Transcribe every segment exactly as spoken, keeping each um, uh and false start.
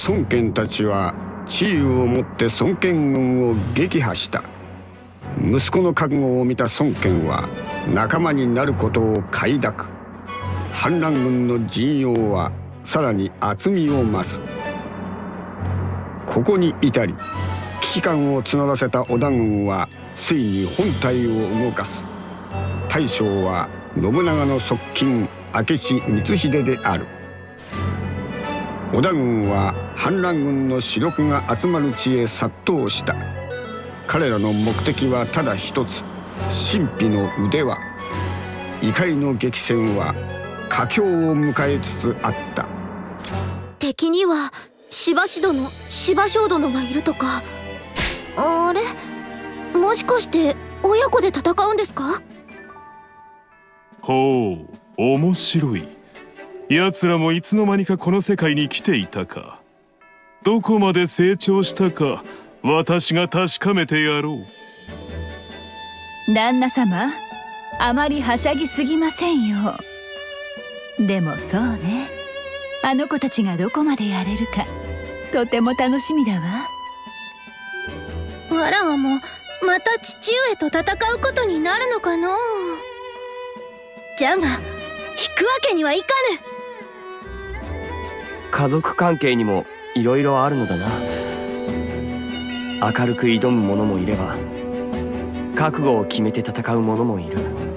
孫権たちは知恵をもって孫権軍を撃破した。息子の覚悟を見た孫権は仲間になることを快諾。反乱軍の陣容はさらに厚みを増す。ここに至り危機感を募らせた織田軍はついに本隊を動かす。大将は信長の側近明智光秀である。織田軍は反乱軍の主力が集まる地へ殺到した。彼らの目的はただ一つ、神秘の腕輪。怒りの激戦は佳境を迎えつつあった。 敵には柴氏殿、柴将殿がいるとか。あれ、もしかして親子で戦うんですか？ ほう、面白い。奴らもいつの間にかこの世界に来ていたか。どこまで成長したか私が確かめてやろう。旦那様、あまりはしゃぎすぎませんよ。でもそうね、あの子たちがどこまでやれるかとても楽しみだわ。 わらわもまた父上と戦うことになるのかのう。じゃが引くわけにはいかぬ。 家族関係にもいろいろあるのだな。明るく挑む者もいれば覚悟を決めて戦う者もいる。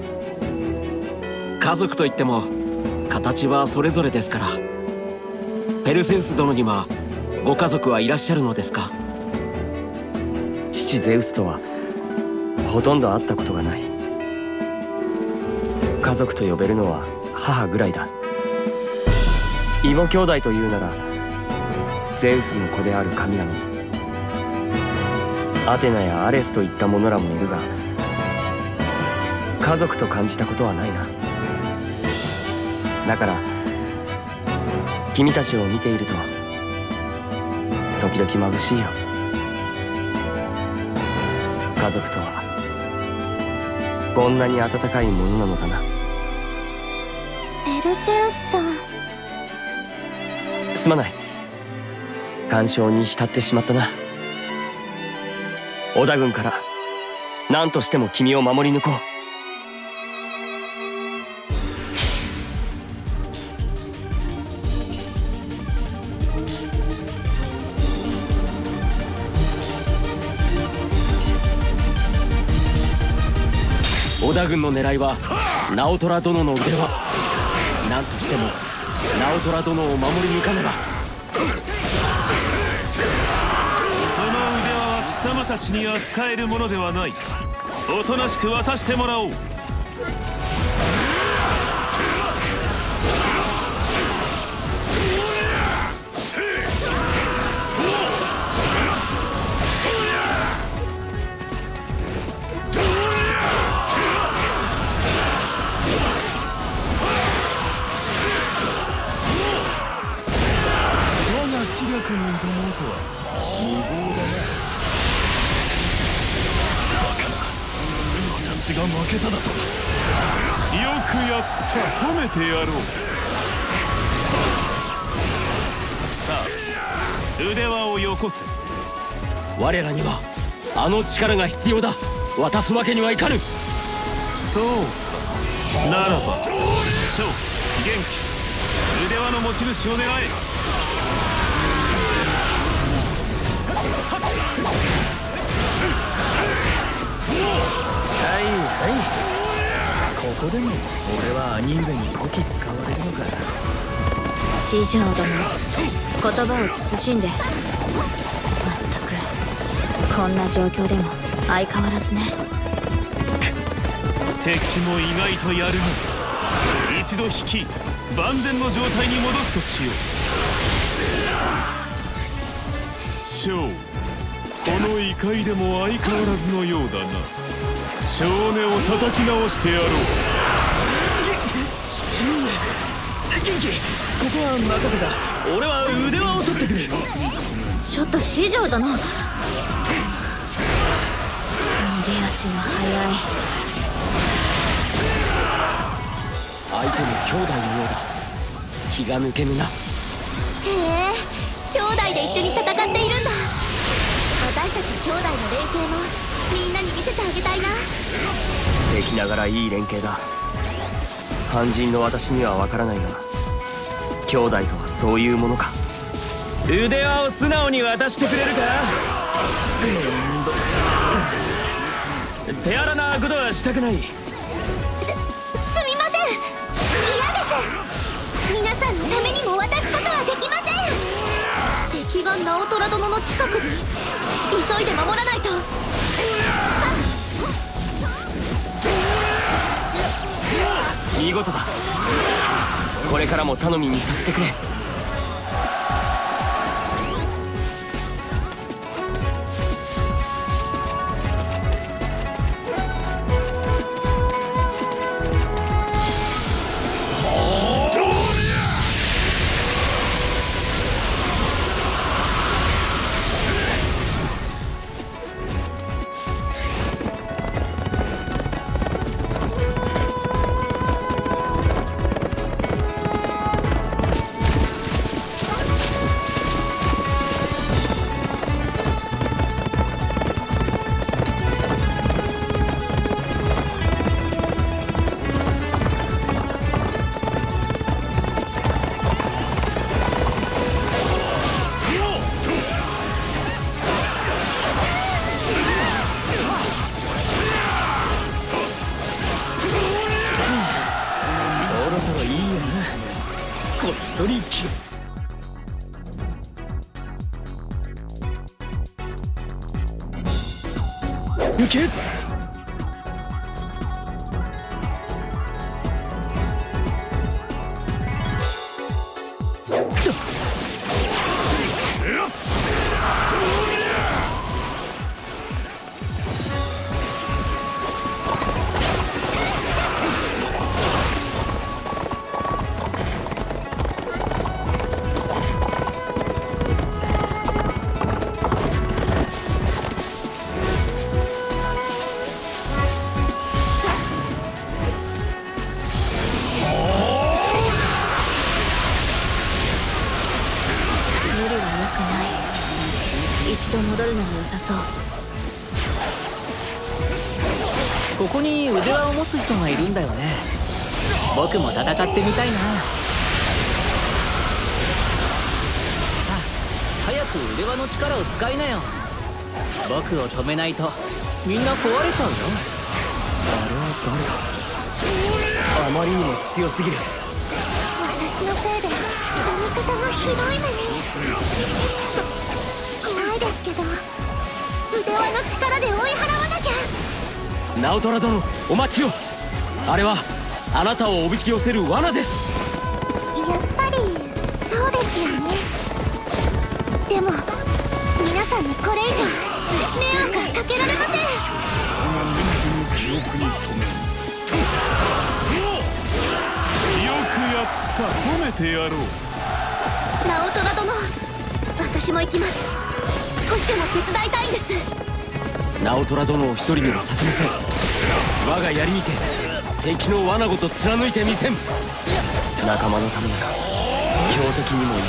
家族といっても形はそれぞれですから。ペルセウス殿にはご家族はいらっしゃるのですか？ 父ゼウスとはほとんど会ったことがない。家族と呼べるのは母ぐらいだ。妹兄弟というならゼウスの子である神々アテナやアレスといった者らもいるが、家族と感じたことはないな。だから君たちを見ていると時々眩しいよ。家族とはこんなに温かいものなのかな。 ペルセウスさん、 すまない。感傷に浸ってしまったな。織田軍から何としても君を守り抜こう。織田軍の狙いは直虎殿の腕輪。何としても直虎殿を守り抜かねば。 その腕輪は貴様たちに扱えるものではない。おとなしく渡してもらおう。 知力に挑もうとは無謀だな。バカな、私が負けただと。 よくやった。褒めてやろう。さあ腕輪をよこせ。 我らにはあの力が必要だ。渡すわけにはいかぬ。 そうか、ならば翔、元気、腕輪の持ち主を狙え。 はいはい、ここでも俺は兄上にこき使われるのか。 師匠殿、言葉を慎んで。まったくこんな状況でも相変わらずね。 敵も意外とやるな。一度引き万全の状態に戻すとしよう。翔、この異界でも相変わらずのようだな。少年を叩き直してやろう。 父上、元気、ここは任せた。俺は腕輪を取ってくる。 ちょっと師匠殿、逃げ足が速い。 相手も兄弟のようだ。気が抜けぬな。へえ、 兄弟で一緒に戦っているんだ。私たち兄弟の連携もみんなに見せてあげたいな。 敵ながらいい連携だ。肝心の私には分からないが、兄弟とはそういうものか。腕輪を素直に渡してくれるか。手荒なことはしたくない。 す、すみません。嫌です。皆さんのためにも渡すことはできません。敵が直虎殿の近くに。急いで守らないと。 見事だ。これからも頼みにさせてくれ。そりき抜け。 一度戻るのも良さそう。 ここに腕輪を持つ人がいるんだよね。僕も戦ってみたいな。さあ、早く腕輪の力を使いなよ。僕を止めないとみんな壊れちゃうよ。あれは誰だ。あまりにも強すぎる。 私のせいで味方がひどい目に。怖いですけど、腕輪の力で追い払わなきゃ。 直虎殿、お待ちを。あれはあなたをおびき寄せる罠です。 やっぱりそうですよね。でも皆さんにこれ以上迷惑はかけられません。 よくやった。褒めてやろう。 直虎殿、私も行きます。少しでも手伝いたいんです。 直虎殿を一人にはさせません。我が槍にて敵の罠ごと貫いてみせん。仲間のためなら標的にも挑む。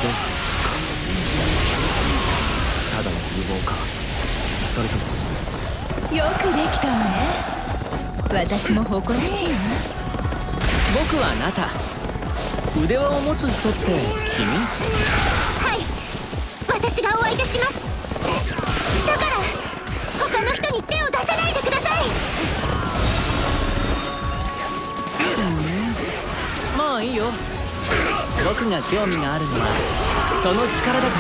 ただの無謀か、それとも。 よくできたわね。私も誇らしいわ。 僕はナタ。腕輪を持つ人って君？ はい、私がお相手します。だから他の人に手を出さないでください。 まあいいよ。僕が興味があるのはその力だから。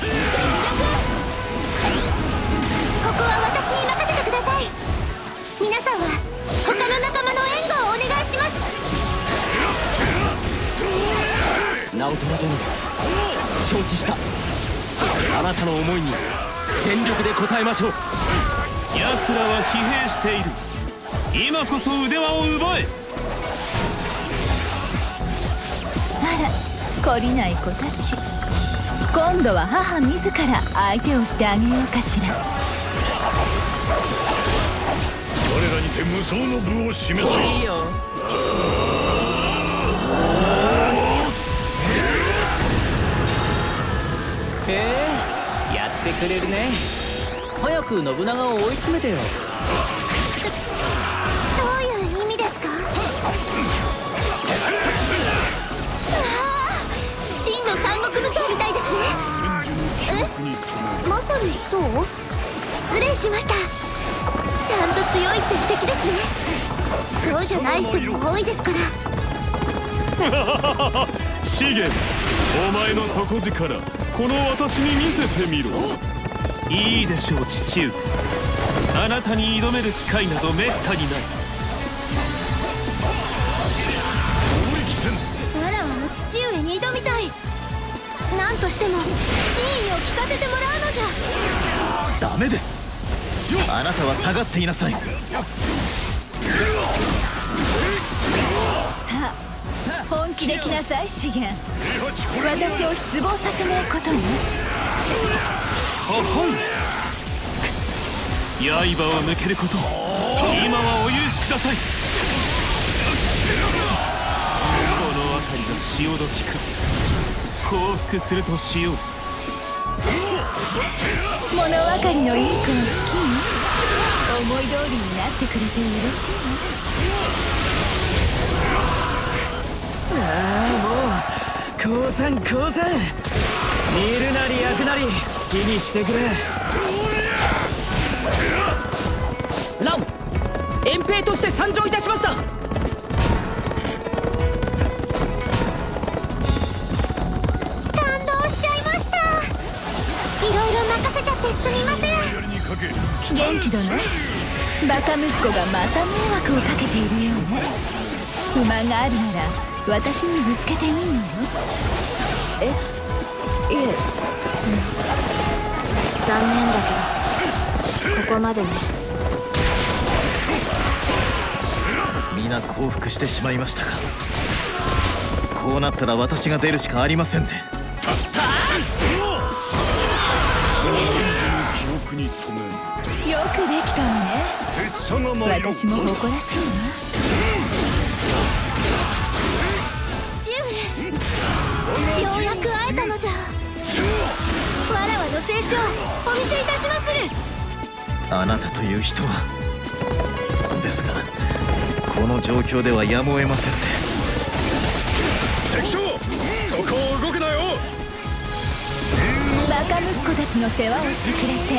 ここは私に任せてください。皆さんは他の仲間の援護をお願いします。 直虎殿、承知した。あなたの思いに全力で応えましょう。 奴らは疲弊している。今こそ腕輪を奪え。 あら、懲りない子たち。今度は母自ら相手をしてあげようかしら。 我らにて無双の武を示せ。 いいよ。 へえ、やってくれるね。早く信長を追い詰めてよ。 どういう意味ですか？真の三国無双みたいですね。え、まさにそう？失礼しました。ちゃんと強いって素敵ですね。そうじゃない人も多いですから。 資源、お前の底力、この私に見せてみろ。いいでしょう父上、あなたに挑める機会などめったにない。 わらわの父上に挑みたい。何としても真意を聞かせてもらうのじゃ。 ダメです。あなたは下がっていなさい。 さあ本気で来なさい資源。私を失望させないことね。 ははい刃を抜けること、今はお許しください。この辺りの潮時か。降伏するとしよう。 物分かりのいい子を好きに思い通りになってくれて嬉しいああ、もう降参降参。煮るなり焼くなり好きにしてくれ。 ラン、遠兵として参上いたしました。 感動しちゃいました。いろいろ任せちゃってすみません。 元気だね。バカ息子がまた迷惑をかけているようね。不満があるなら私にぶつけていいのよ。 え、いえ、その残念だけどここまでね。 皆降伏してしまいましたか。こうなったら私が出るしかありませんね。 よくできたわね。私も誇らしいわ。 父上、ようやく会えたのじゃ。わらわの成長お見せいたしまする。 あなたという人はですが、この状況ではやむを得ませんね。 敵将、そこを動くなよ。 バカ息子たちの世話をしてくれてあ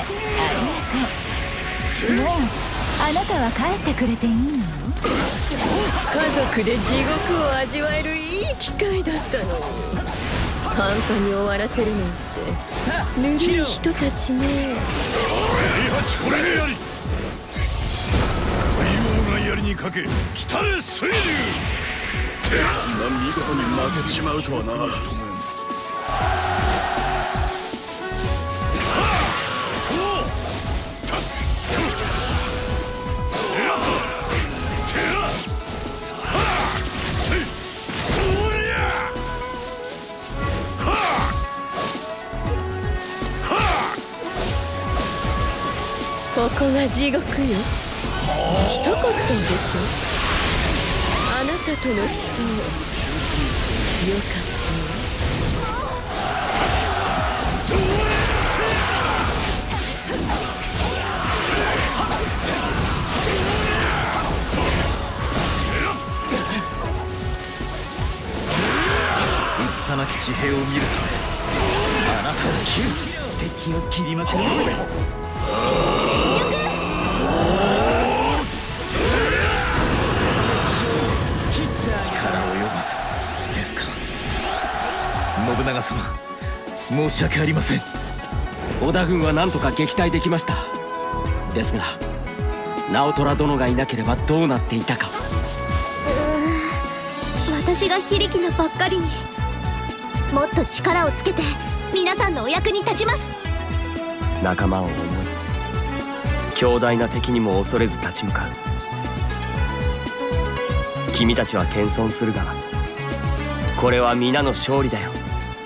りがとう。もうあなたは帰ってくれていいのよ。 家族で地獄を味わえるいい機会だったのに、半端に終わらせるなんてぬるい人たちね。 これでやり太陽が槍にかけ来たれ水流。今見事に負けてしまうとはな。 ここが地獄よ。来たかったんでしょ。あなたとの死闘よか戦なき地平を見るため、あなたを切る。敵を切りまくる。力及ばずですか。信長様、申し訳ありません。 織田軍は何とか撃退できました。ですが直虎殿がいなければどうなっていたか。 うーん、私が非力なばっかりに。もっと力をつけて皆さんのお役に立ちます。 仲間を思い、強大な敵にも恐れず立ち向かう。君たちは謙遜するが、これは皆の勝利だよ。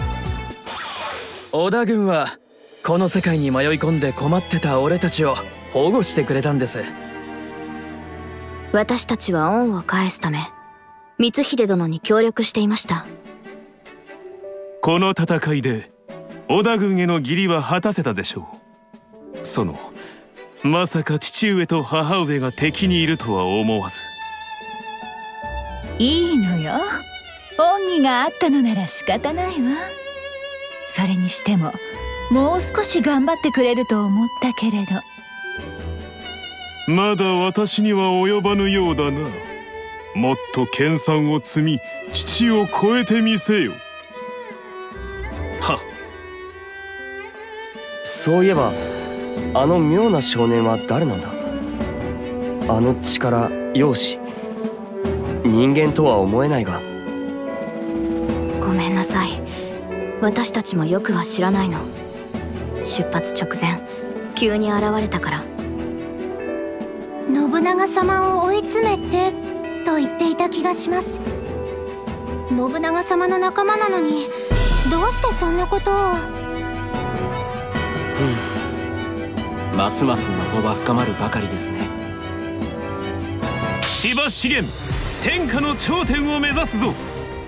織田軍はこの世界に迷い込んで困ってた俺たちを保護してくれたんです。 私たちは恩を返すため光秀殿に協力していました。 この戦いで織田軍への義理は果たせたでしょう。そのまさか父上と母上が敵にいるとは思わず。 いいのよ、恩義があったのなら仕方ないわ。それにしてももう少し頑張ってくれると思ったけれど。 まだ私には及ばぬようだな。もっと研鑽を積み父を超えてみせよ。はっ。 そういえばあの妙な少年は誰なんだ。あの力容姿、人間とは思えないが。 ごめんなさい、私たちもよくは知らないの。出発直前急に現れたから。信長様を追い詰めてと言っていた気がします。信長様の仲間なのにどうしてそんなことを。 うん、ますます謎は深まるばかりですね。 千葉資源、天下の頂点を目指すぞ。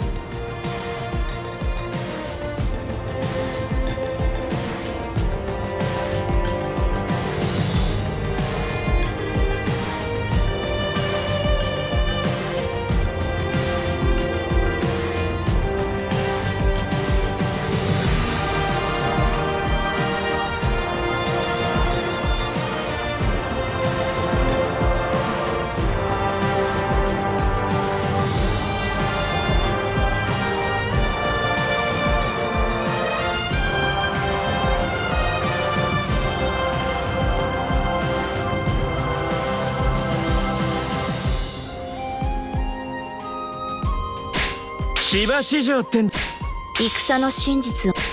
千葉市場って戦の真実を。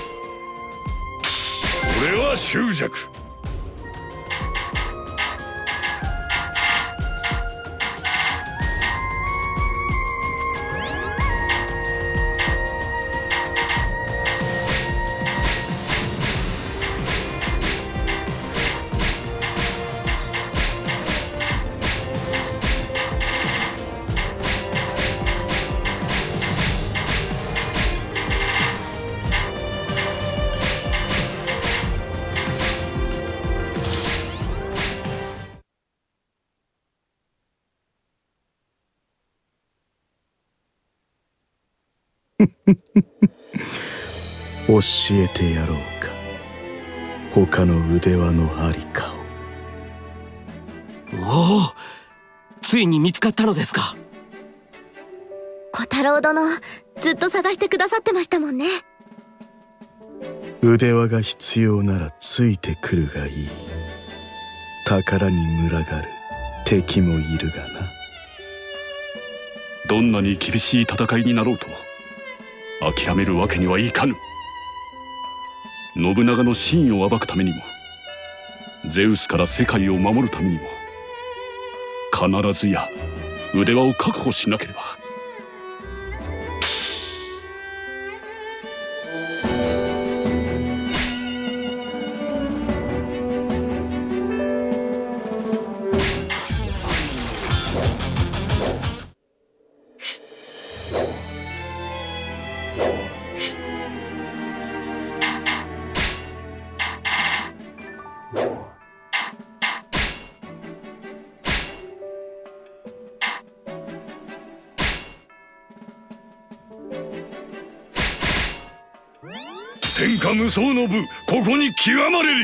俺は執着。 教えてやろうか、他の腕輪のありかを。おお、ついに見つかったのですか。 小太郎殿、ずっと探してくださってましたもんね。 腕輪が必要ならついてくるがいい。宝に群がる敵もいるがな。 どんなに厳しい戦いになろうと諦めるわけにはいかぬ。信長の真意を暴くためにも、ゼウスから世界を守るためにも、必ずや腕輪を確保しなければ。天下無双の部、ここに極まれり。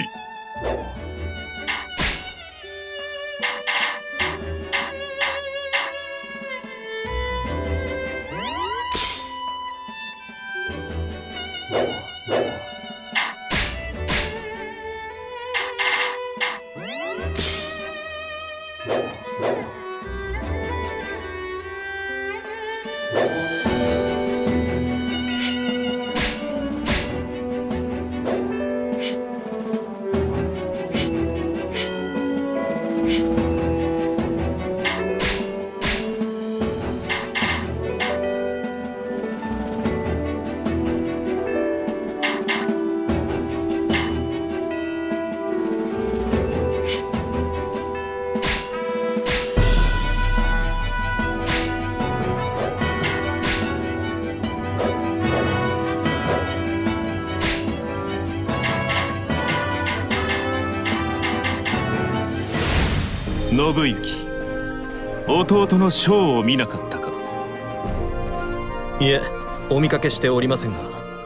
信行、弟の将を見なかったか？ いえ、お見かけしておりませんが。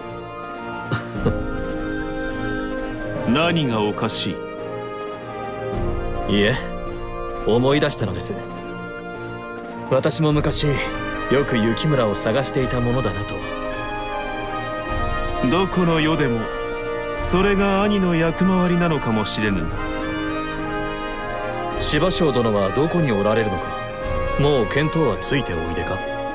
何がおかしい？ いえ、思い出したのです。私も昔よく雪村を探していたものだなと。 どこの世でもそれが兄の役回りなのかもしれぬな。 芝生殿はどこにおられるのか。もう見当はついておいでか？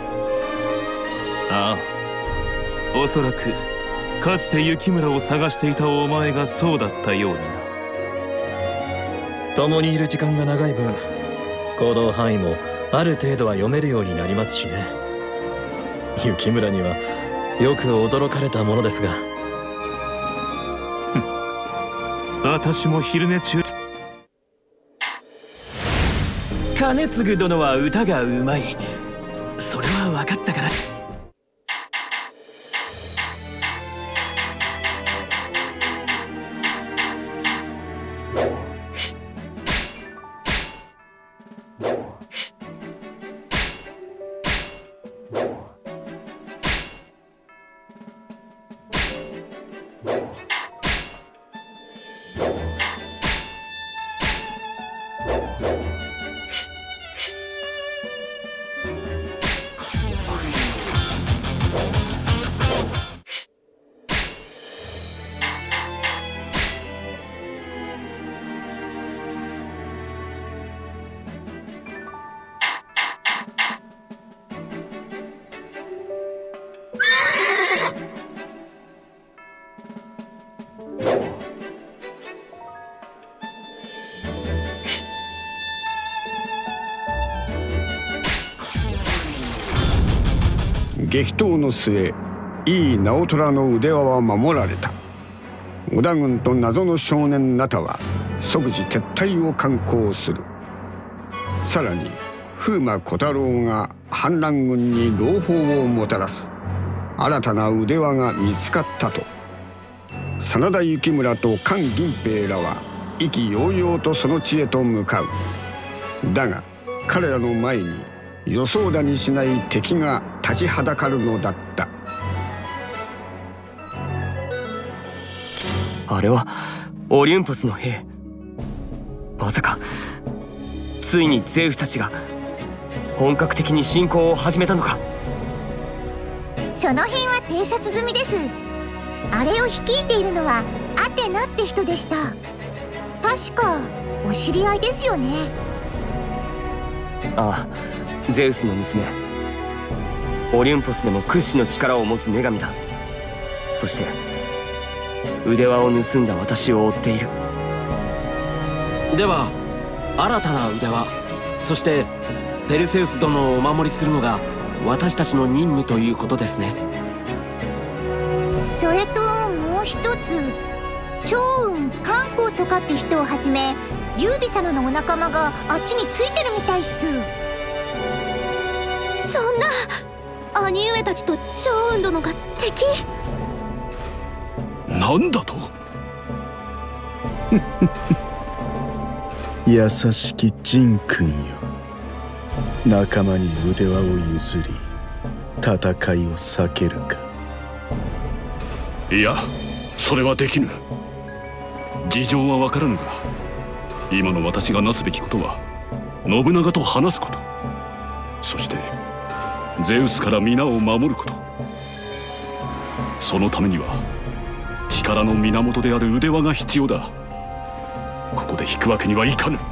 ああ、おそらくかつて雪村を探していたお前がそうだったようにな。 共にいる時間が長い分、行動範囲もある程度は読めるようになりますしね。雪村にはよく驚かれたものですが。 私も昼寝中。 兼続殿は歌がうまい。それは分かったから。 激闘の末、井伊直虎の腕輪は守られた。織田軍と謎の少年ナタは即時撤退を敢行する。さらに風魔小太郎が反乱軍に朗報をもたらす。新たな腕輪が見つかったと真田幸村と菅銀平らは意気揚々とその地へと向かう。だが彼らの前に予想だにしない敵が立ちはだかるのだった。 あれはオリュンポスの兵。まさかついにゼウスたちが本格的に侵攻を始めたのか。 その辺は偵察済みです。あれを率いているのはアテナって人でした。確かお知り合いですよね。 ああ、ゼウスの娘。オリュンポスでも屈指の力を持つ女神だ。そして腕輪を盗んだ私を追っている。 では新たな腕輪、そしてペルセウス殿をお守りするのが私たちの任務ということですね。 それともう一つ、趙雲韓光とかって人をはじめ劉備様のお仲間があっちについてるみたいっす。 そんな、兄上たちと趙雲殿が敵？ なんだと？ 優しき仁君よ、仲間に腕輪を譲り戦いを避けるか。 いや、それはできぬ。事情は分からぬが、今の私がなすべきことは信長と話すこと、そしてゼウスから皆を守ること。そのためには力の源である腕輪が必要だ。ここで引くわけにはいかぬ。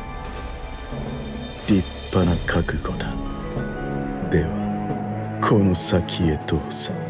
立派な覚悟だ。ではこの先へどうぞ。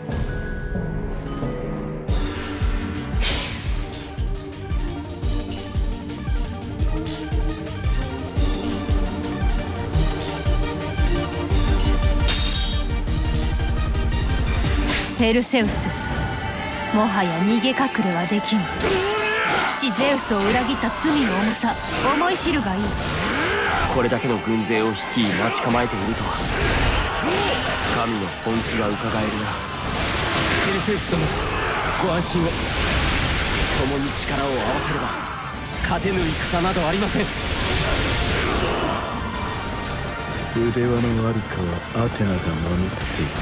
ペルセウス、もはや逃げ隠れはできぬ。父ゼウスを裏切った罪の重さ、思い知るがいい。 これだけの軍勢を率い待ち構えているとは、神の本気がうかがえるな。 ペルセウス殿、ご安心を。共に力を合わせれば勝てぬ戦などありません。 腕輪のありかはアテナが守っている。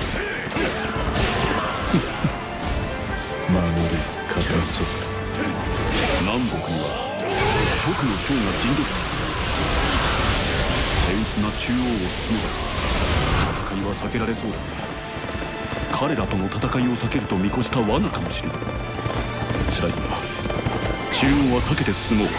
守り固そう。 南北には蜀の将が陣取った。手薄な中央を進めば戦いは避けられそうだ。彼らとの戦いを避けると見越した罠かもしれない。辛いが中央は避けて進もう。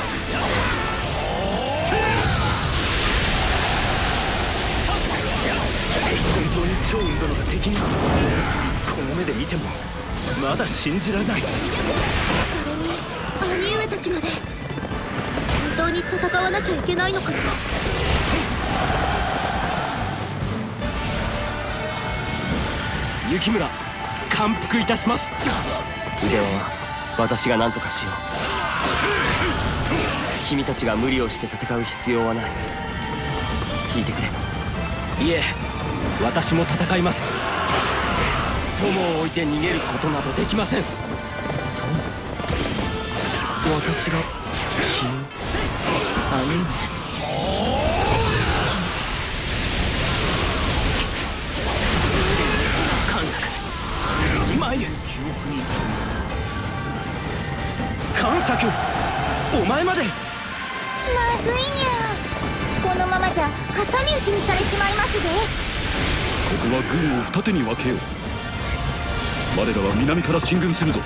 本当に趙雲殿が敵に。この目で見てもまだ信じられない。 それに兄上たちまで本当に戦わなきゃいけないのかな。 雪村、感服いたします。 腕輪は私が何とかしよう。君たちが無理をして戦う必要はない。聞いてくれ。 いえ、私も戦います。友を置いて逃げることなどできません。 私が君を兄上。 関作、参る。関作、お前まで。 まずいにゃ。このままじゃ挟み撃ちにされちまいますぜ。 ここは軍を二手に分けよう。我らは南から進軍するぞ。 ね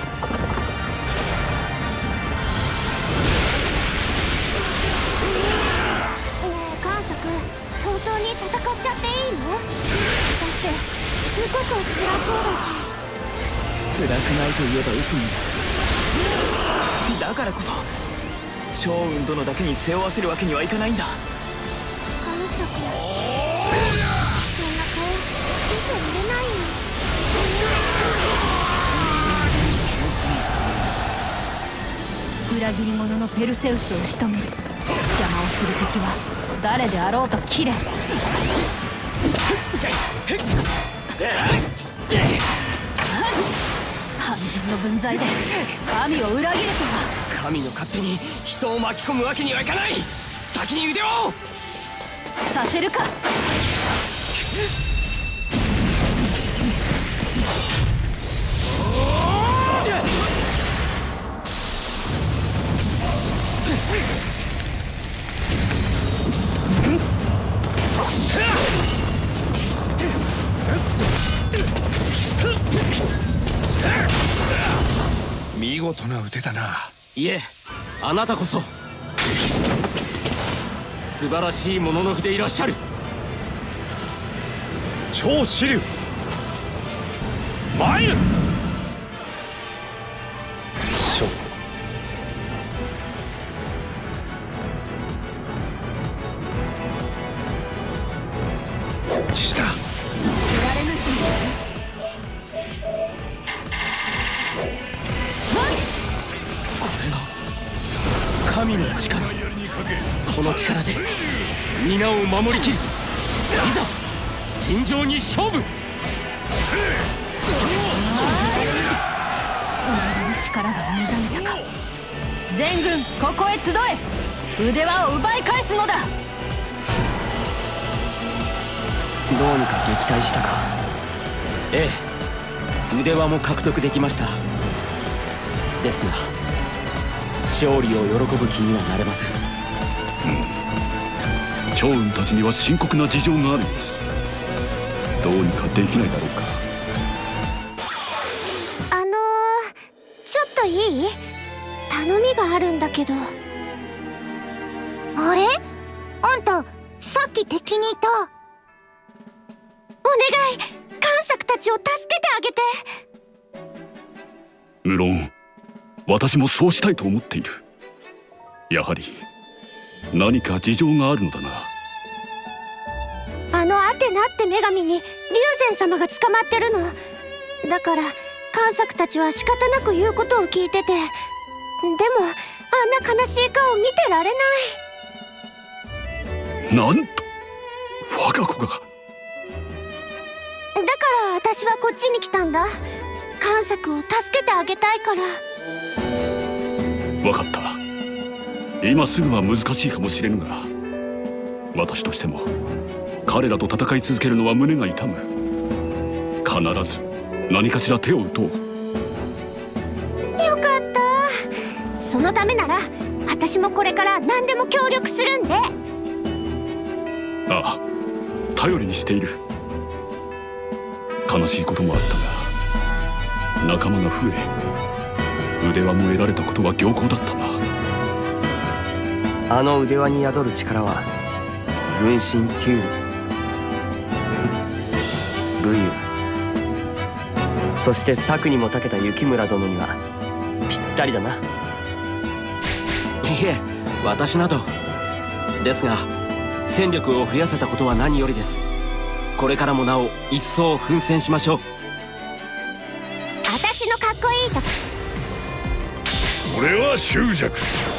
え関作、本当に戦っちゃっていいの？だってすごく辛そうだし。 辛くないと言えば嘘になる。だからこそ趙雲殿だけに背負わせるわけにはいかないんだ。 関作、そんな顔見てられないよ。 裏切り者のペルセウスを仕留める。邪魔をする敵は誰であろうと切れ。半人の分際で神を裏切るとは。 神の勝手に人を巻き込むわけにはいかない。先に腕をさせるか。 見事な腕だな。 いえ、あなたこそ素晴らしいものの筆いらっしゃる。 超支流参る。勝父だ。 神の力、この力で皆を守りきる。いざ尋常に勝負。 俺の力が目覚めたか。全軍ここへ集え。腕輪を奪い返すのだ。 どうにか撃退したか。 ええ、腕輪も獲得できました。ですが勝利を喜ぶ気にはなれません。 趙雲たちには深刻な事情があるんです。どうにかできないだろうか。 あのー、ちょっといい？頼みがあるんだけど。あれ？あんたさっき敵にいた。お願い、関作たちを助けてあげて。 無論私もそうしたいと思っている。やはり何か事情があるのだな。 あのアテナって女神に龍禅様が捕まってるの。だから関作たちは仕方なく言うことを聞いてて。でもあんな悲しい顔見てられない。 なんと我が子が。 だから私はこっちに来たんだ。関作を助けてあげたいから。 分かった。今すぐは難しいかもしれぬが、 私としても彼らと戦い続けるのは胸が痛む。必ず何かしら手を打とう。 よかった。そのためなら私もこれから何でも協力するんで。 ああ、頼りにしている。悲しいこともあったが仲間が増え腕輪も得られたことは良好だったな。 あの腕輪に宿る力は分身キュール、武勇、そして策にも長けた雪村殿にはぴったりだな。 いえ、私などですが戦力を増やせたことは何よりです。これからもなお一層奮戦しましょう。 私のかっこいいと俺は執着。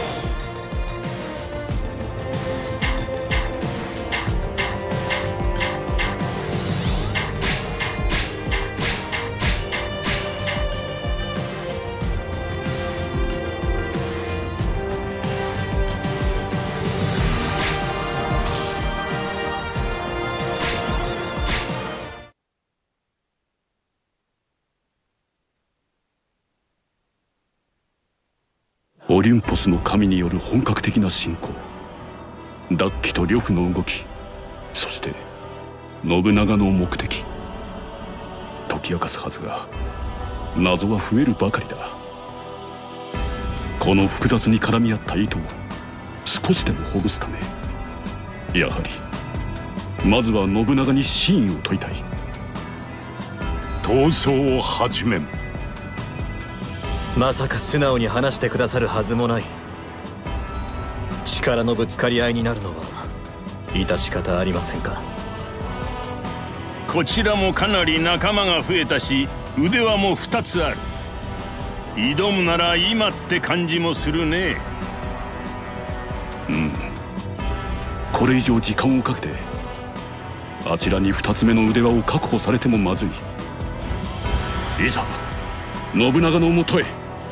オリュンポスの神による本格的な侵攻、ダッキと呂布の動き、そして信長の目的、解き明かすはずが謎は増えるばかりだ。この複雑に絡み合った意図を少しでもほぐすため、やはりまずは信長に真意を問いたい。 闘争を始めん。 まさか素直に話してくださるはずもない。力のぶつかり合いになるのは致し方ありませんか。 こちらもかなり仲間が増えたし腕輪もふたつある。挑むなら今って感じもするね。 うん、これ以上時間をかけてあちらにふたつめの腕輪を確保されてもまずい。いざ信長のもとへ。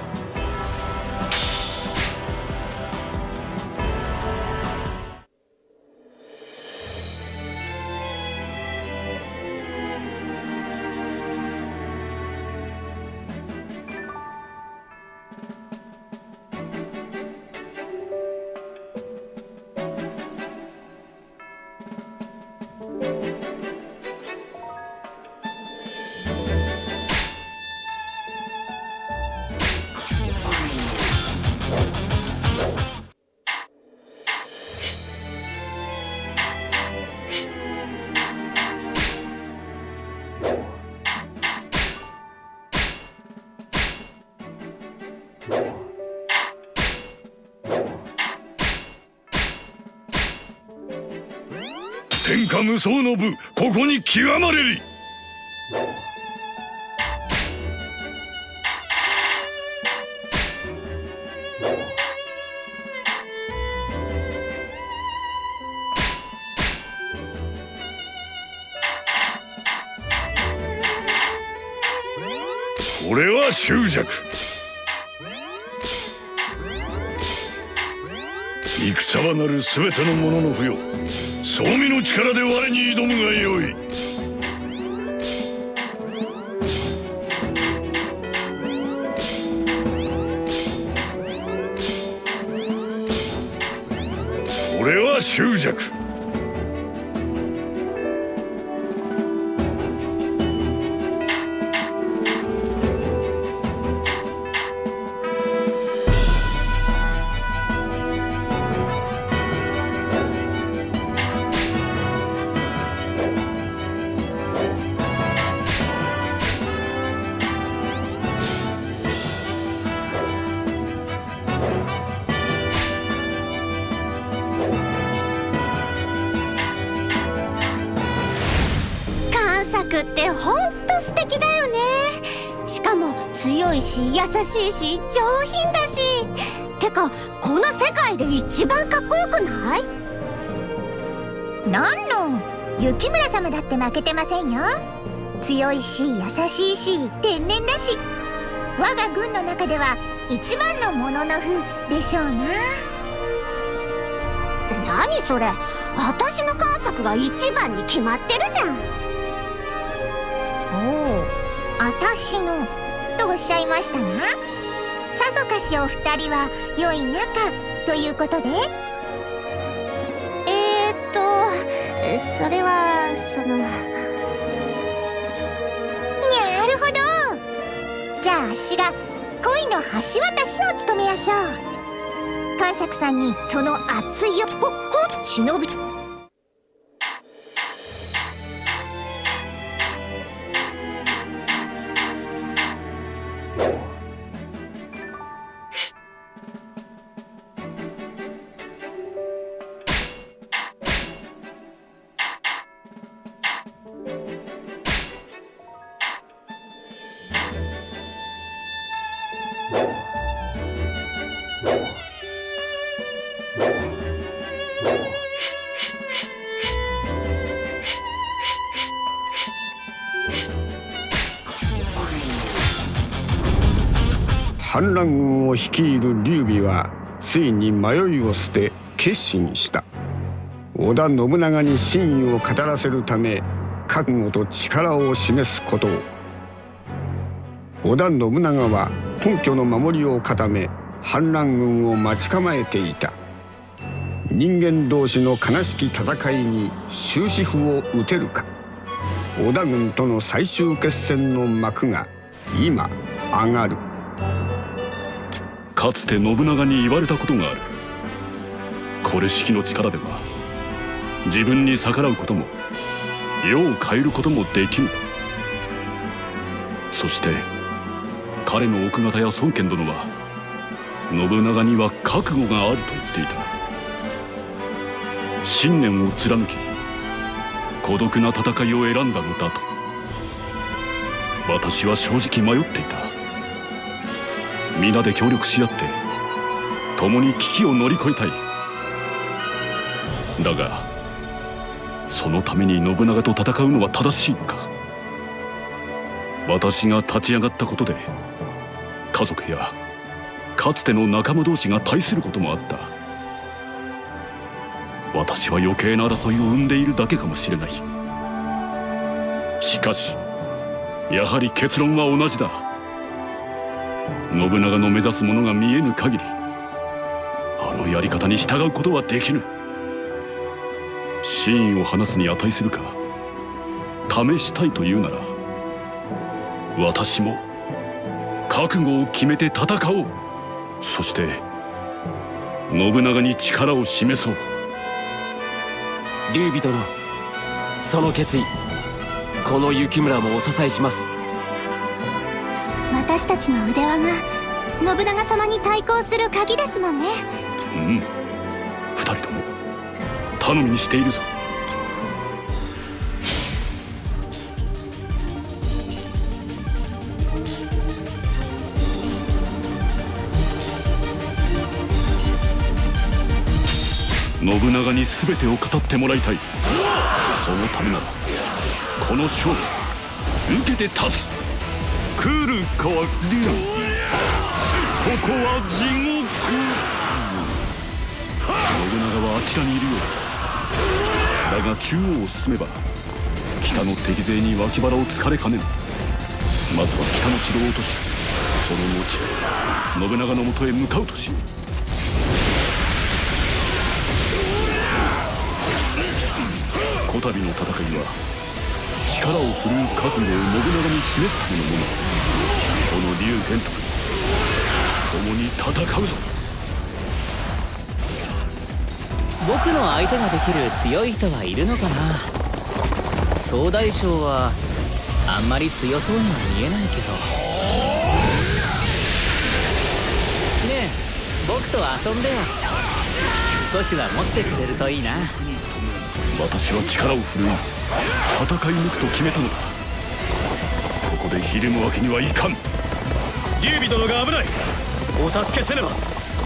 天下無双の部、ここに極まれり。これは執着。戦はなる全ての者の不要、総身の力で我に挑むがよい。これは執着。 ってほんと素敵だよね。しかも強いし優しいし上品だし。てかこの世界で一番かっこよくない？ なんの雪村様だって負けてませんよ。強いし優しいし天然だし、我が軍の中では一番のもののふでしょうな。 何それ、 私の家族が一番に決まってるじゃん。おお、私のとおっしゃいましたな。さぞかしお二人は良い仲ということで。えーっとそれはその、なるほど。じゃああっしが恋の橋渡しを務めやしょう。関作さんにその熱いよほほ忍び。 反乱軍を率いる劉備はついに迷いを捨て決心した。織田信長に真意を語らせるため覚悟と力を示すことを。織田信長は本拠の守りを固め反乱軍を待ち構えていた。人間同士の悲しき戦いに終止符を打てるか。織田軍との最終決戦の幕が今上がる。 かつて信長に言われたことがある。これしきの力では自分に逆らうことも世を変えることもできぬ。そして彼の奥方や孫権殿は信長には覚悟があると言っていた。信念を貫き孤独な戦いを選んだのだと私は正直迷っていた。皆で協力し合って共に危機を乗り越えたい。だがそのために信長と戦うのは正しいのか。私が立ち上がったことで家族やかつての仲間同士が対することもあった。私は余計な争いを生んでいるだけかもしれない。しかしやはり結論は同じだ。信長の目指すものが見えぬ限りあのやり方に従うことはできぬ。真意を話すに値するか試したいというなら私も覚悟を決めて戦おう。そして信長に力を示そう。 劉備殿、その決意この雪村もお支えします。 私たちの腕輪が信長様に対抗する鍵ですもんね。 うん、二人とも頼みにしているぞ。信長に全てを語ってもらいたい。そのためならこの勝負受けて立つ。来るか劉備、ここは地獄。信長はあちらにいるようだ。だが中央を進めば北の敵勢に脇腹を突かれかねぬ。まずは北の城を落としその後信長のもとへ向かうとしよう。こたびの戦いは力を振るう覚悟を信長に示すためのもの。この劉玄徳共に戦うぞ。 僕の相手ができる強い人はいるのかな。総大将はあんまり強そうには見えないけど。ねえ僕と遊んでよ。少しは持ってくれるといいな。 私は力を振るい戦い抜くと決めたのだ。ここでひるむわけにはいかん。 劉備殿が危ない。お助けせねば。へ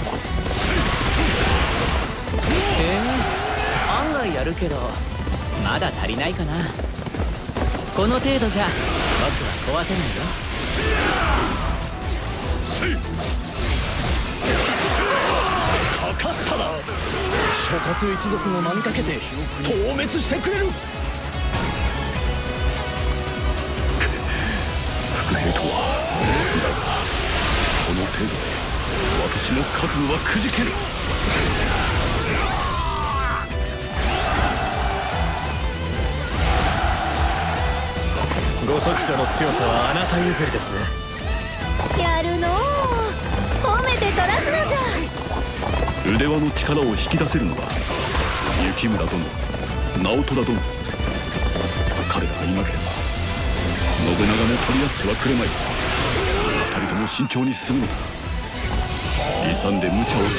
え案外やるけどまだ足りないかな。この程度じゃ僕は壊せないよ。 かかったな。 し諸葛一族の名にかけて討滅してくれる。 伏兵とはだがこの程度で私の覚悟はくじける。 ご息長の強さはあなた譲りですね。 やるのう、褒めて取らすのじゃ。 腕輪の力を引き出せるのは雪村殿、直虎殿、彼らがいなければ信長も取り合ってはくれまい。二人とも慎重に進むのだ。勇んで無茶をせんようになる。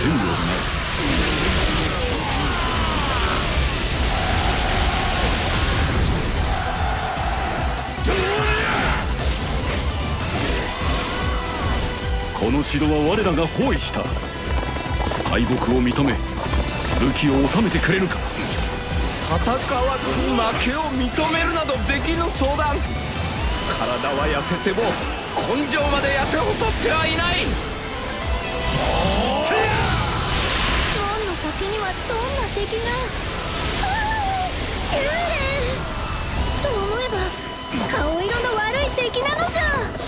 この城は我らが包囲した。敗北を認め武器を収めてくれるか。 戦わずに負けを認めるなどできぬ相談。体は痩せても根性まで痩せ細ってはいない。 門の先にはどんな敵が。幽霊と思えば顔色の悪い敵なのじゃ。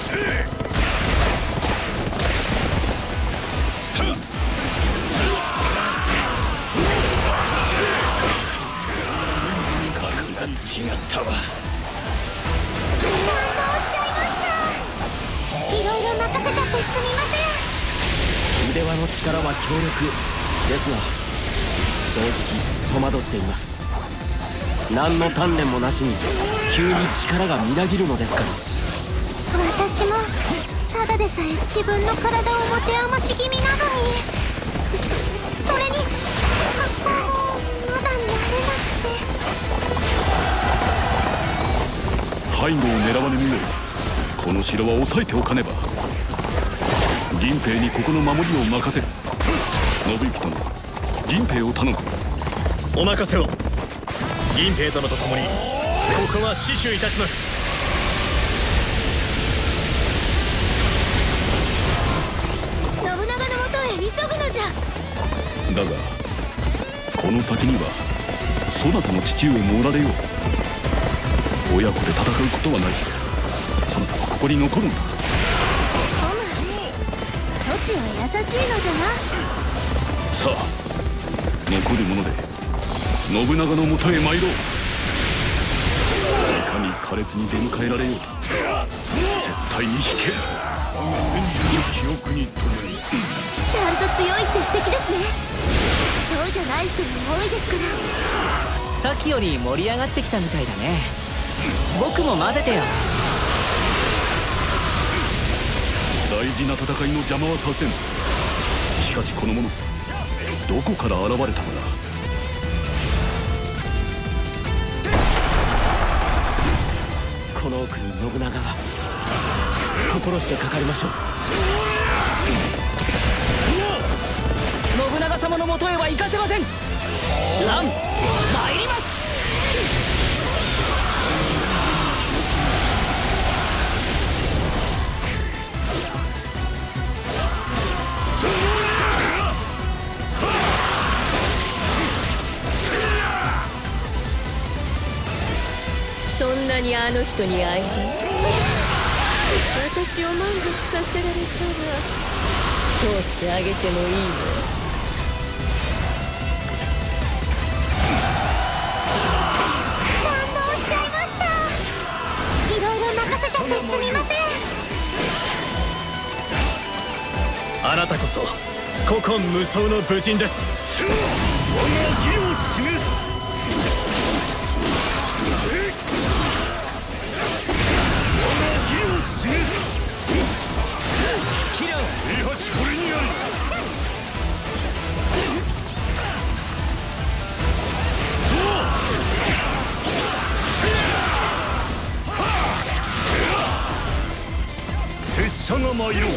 違ったわ。 感動しちゃいました。いろいろ任せちゃってすみません。 腕輪の力は強力ですが正直戸惑っています。何の鍛錬もなしに急に力がみなぎるのですから。 私もただでさえ自分の体を持て余し気味なのに、そそれに格好もまだ慣れなくて。 背後を狙われぬようこの城は抑えておかねば。銀兵にここの守りを任せる。信行殿、銀兵を頼む。 お任せを。銀兵殿と共にここは死守いたします。 信長のもとへ急ぐのじゃ。 だがこの先にはそなたの父上もおられよう。親子で戦うことはない。そなたはここに残るんだ。 トム、そちは優しいのじゃな。 さあ残るもので信長のもとへ参ろう。いかに苛烈に出迎えられようと絶対に引ける。記憶に留める。 ちゃんと強いって素敵ですね。そうじゃない人も多いですから。 さっきより盛り上がってきたみたいだね。僕も混ぜてよ。 大事な戦いの邪魔はさせん。しかしこの者どこから現れたのだ。 この奥に信長が。心してかかりましょう。信長様のもとへは行かせません。ラン参ります。 そんなにあの人に会いたい。私を満足させられたら通してあげてもいいの。 感動しちゃいました。いろいろ任せちゃってすみません。 あなたこそ古今無双の武人です。 我が義を示す。これにあり。拙者が参ろう。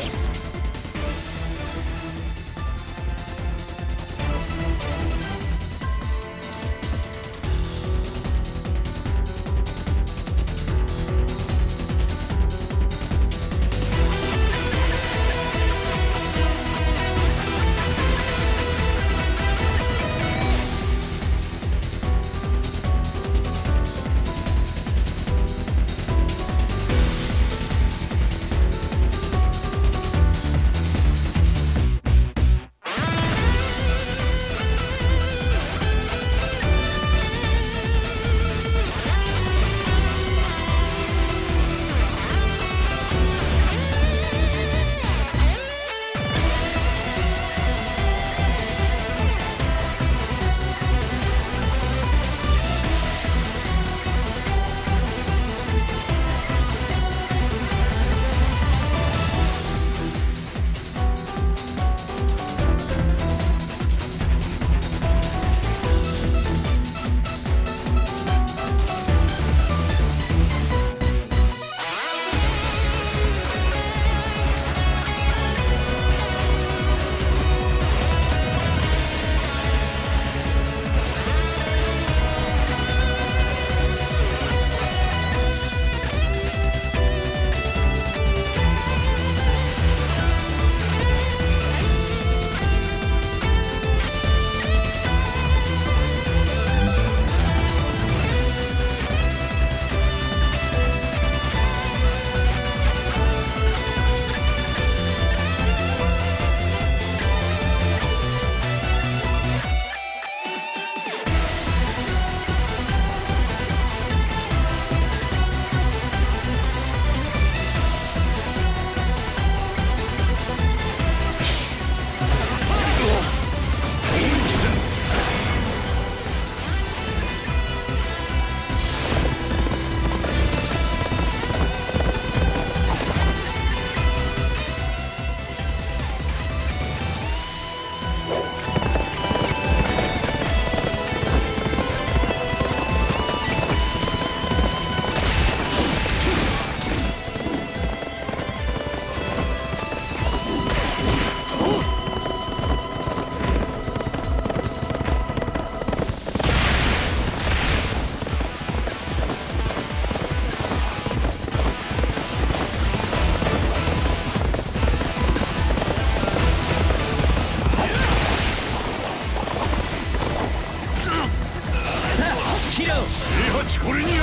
ちこれにあり。いいね。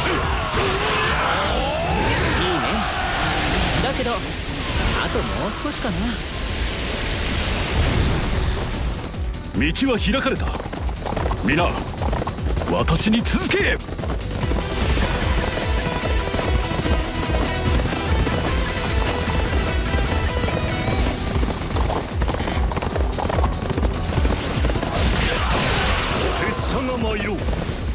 だけどあともう少しかな。 道は開かれた。皆私に続け。拙者が参ろう。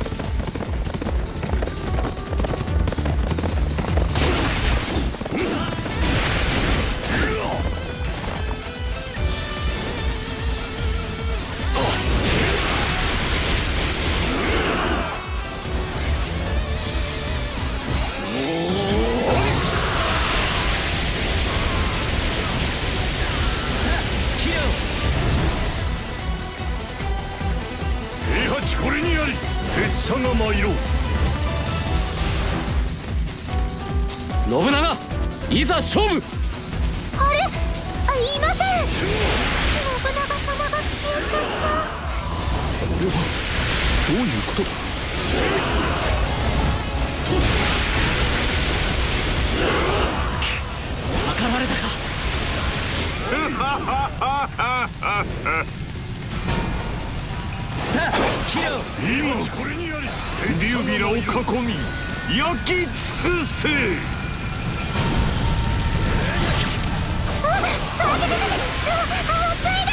これにあり。拙者が参ろう。 信長、いざ勝負。 あれ、あ、いません。信長様が消えちゃった。 これはどういうことだ。 測られたか。さあ、切ろう。 今これにあり。劉備らを囲み焼き尽くせ。 あ、あ、ちょっと待って、あ、熱いです。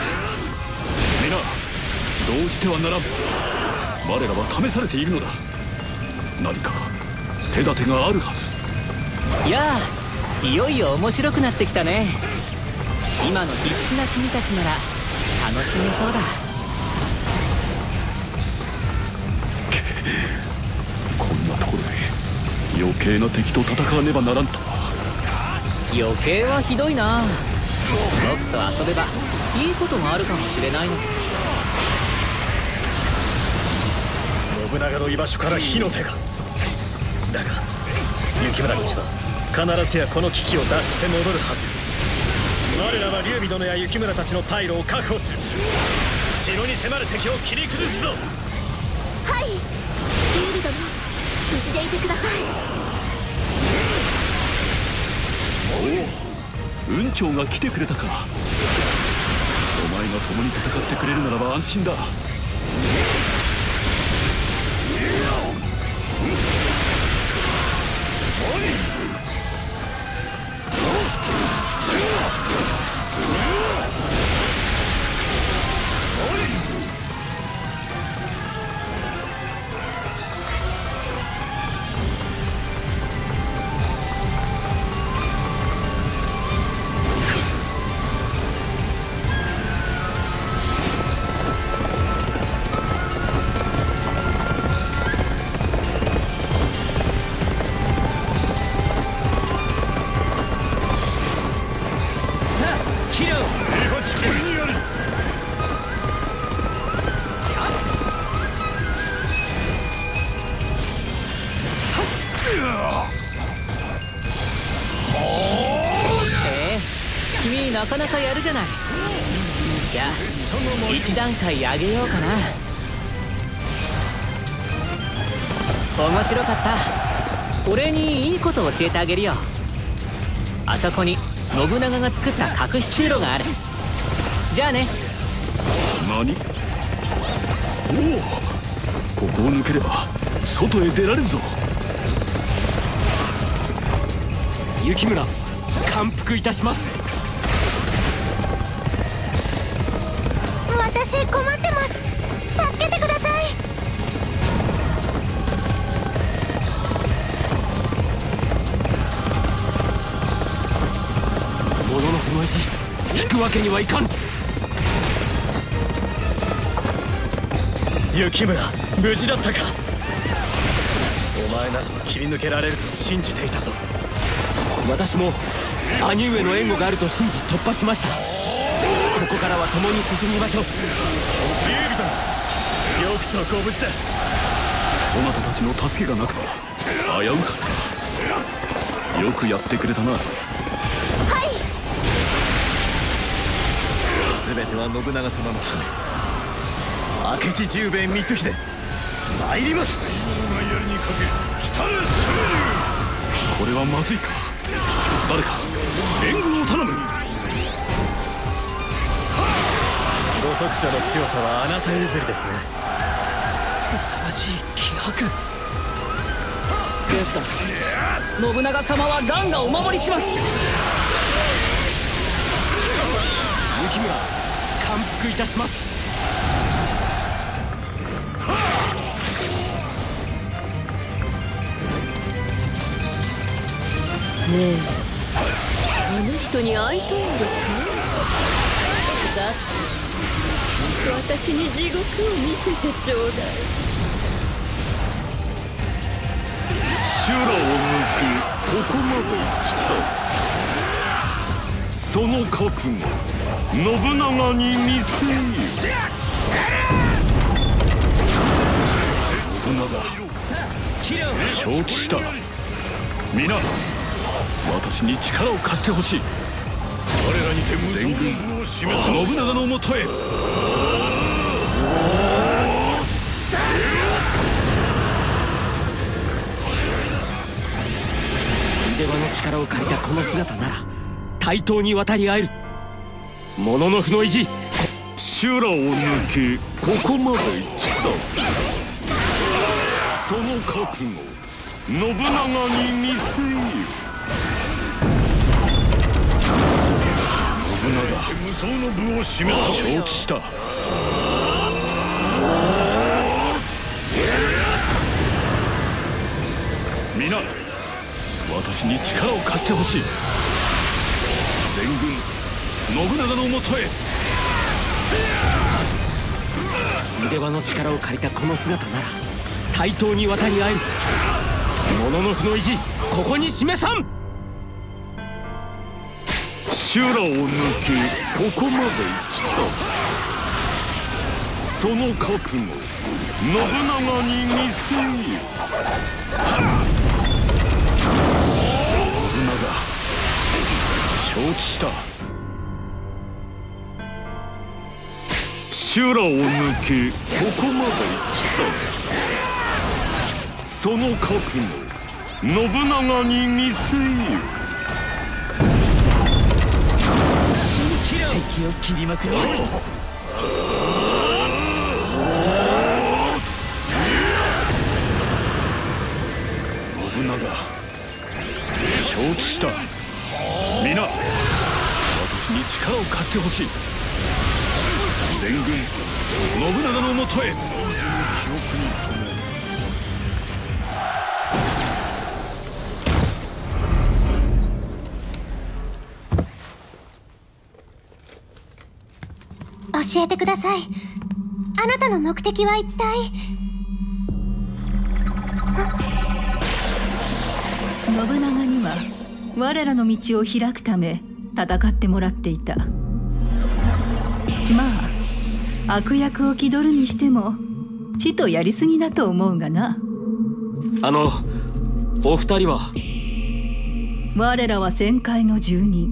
皆動じてはならん。我らは試されているのだ。何か手立てがあるはず。 いやあ、いよいよ面白くなってきたね。今の必死な君たちなら楽しめそうだ。 こんなところで余計な敵と戦わねばならんとは。 余計はひどいな。僕と遊べばいいこともあるかもしれないの。 信長の居場所から火の手が。だが雪村たちは必ずやこの危機を脱して戻るはず。我らは劉備殿や雪村たちの退路を確保する。城に迫る敵を切り崩すぞ。 はい、劉備殿、無事でいてください。 おお、雲長が来てくれたか。お前が共に戦ってくれるならば安心だ。 なかなかやるじゃない。じゃあ一段階上げようかな。面白かった。俺にいいこと教えてあげるよ。あそこに信長が作った隠し通路がある。じゃあね。 何？おお、ここを抜ければ外へ出られるぞ。 雪村、感服いたします。 私困ってます。助けてください。 物の不の意地引くわけにはいかん。 雪村、無事だったか。お前なら切り抜けられると信じていたぞ。 私も兄上の援護があると信じ突破しました。ここからは共に進みましょう。 劉備殿、よくそご無事だ。 そなたたちの助けがなくて危うかった。よくやってくれたな。はい。 全ては信長様のため。明智十兵衛光秀、参ります。 これはまずいか。誰か援軍を頼む。 ご足長の強さはあなた譲りですね。 凄まじい気迫ですが、信長様は蘭がお守りします。 雪村、感服いたします。 ねえ、あの人に会いたいんでしょ。だって私に地獄を見せてちょうだい。 修羅を抜きここまで来た。その覚悟信長に見せよ。信長、承知した。皆私に力を貸してほしい。我らにて全軍信長のもとへ。 腕輪の力を借りたこの姿なら対等に渡り合える。もののふの意地。 修羅を抜けここまで来た。その覚悟信長に見せよ。信長、無双の武を示す。承知した。皆私に力を貸してほしい。全軍信長のもとへ。 腕輪の力を借りたこの姿なら対等に渡り合える。もののふの意地、ここに示さん。 修羅を抜けここまで来た。その覚悟信長に見せよ。信長、承知した。修羅を抜けここまで来た。その覚悟信長に見せよ。 敵を切りまくろう。 信長、承知した。皆私に力を貸してほしい。全軍信長のもとへ。 教えてください。あなたの目的は一体。 信長には我らの道を開くため戦ってもらっていた。まあ悪役を気取るにしてもちとやりすぎだと思うがな。 あのお二人は。 我らは戦界の住人。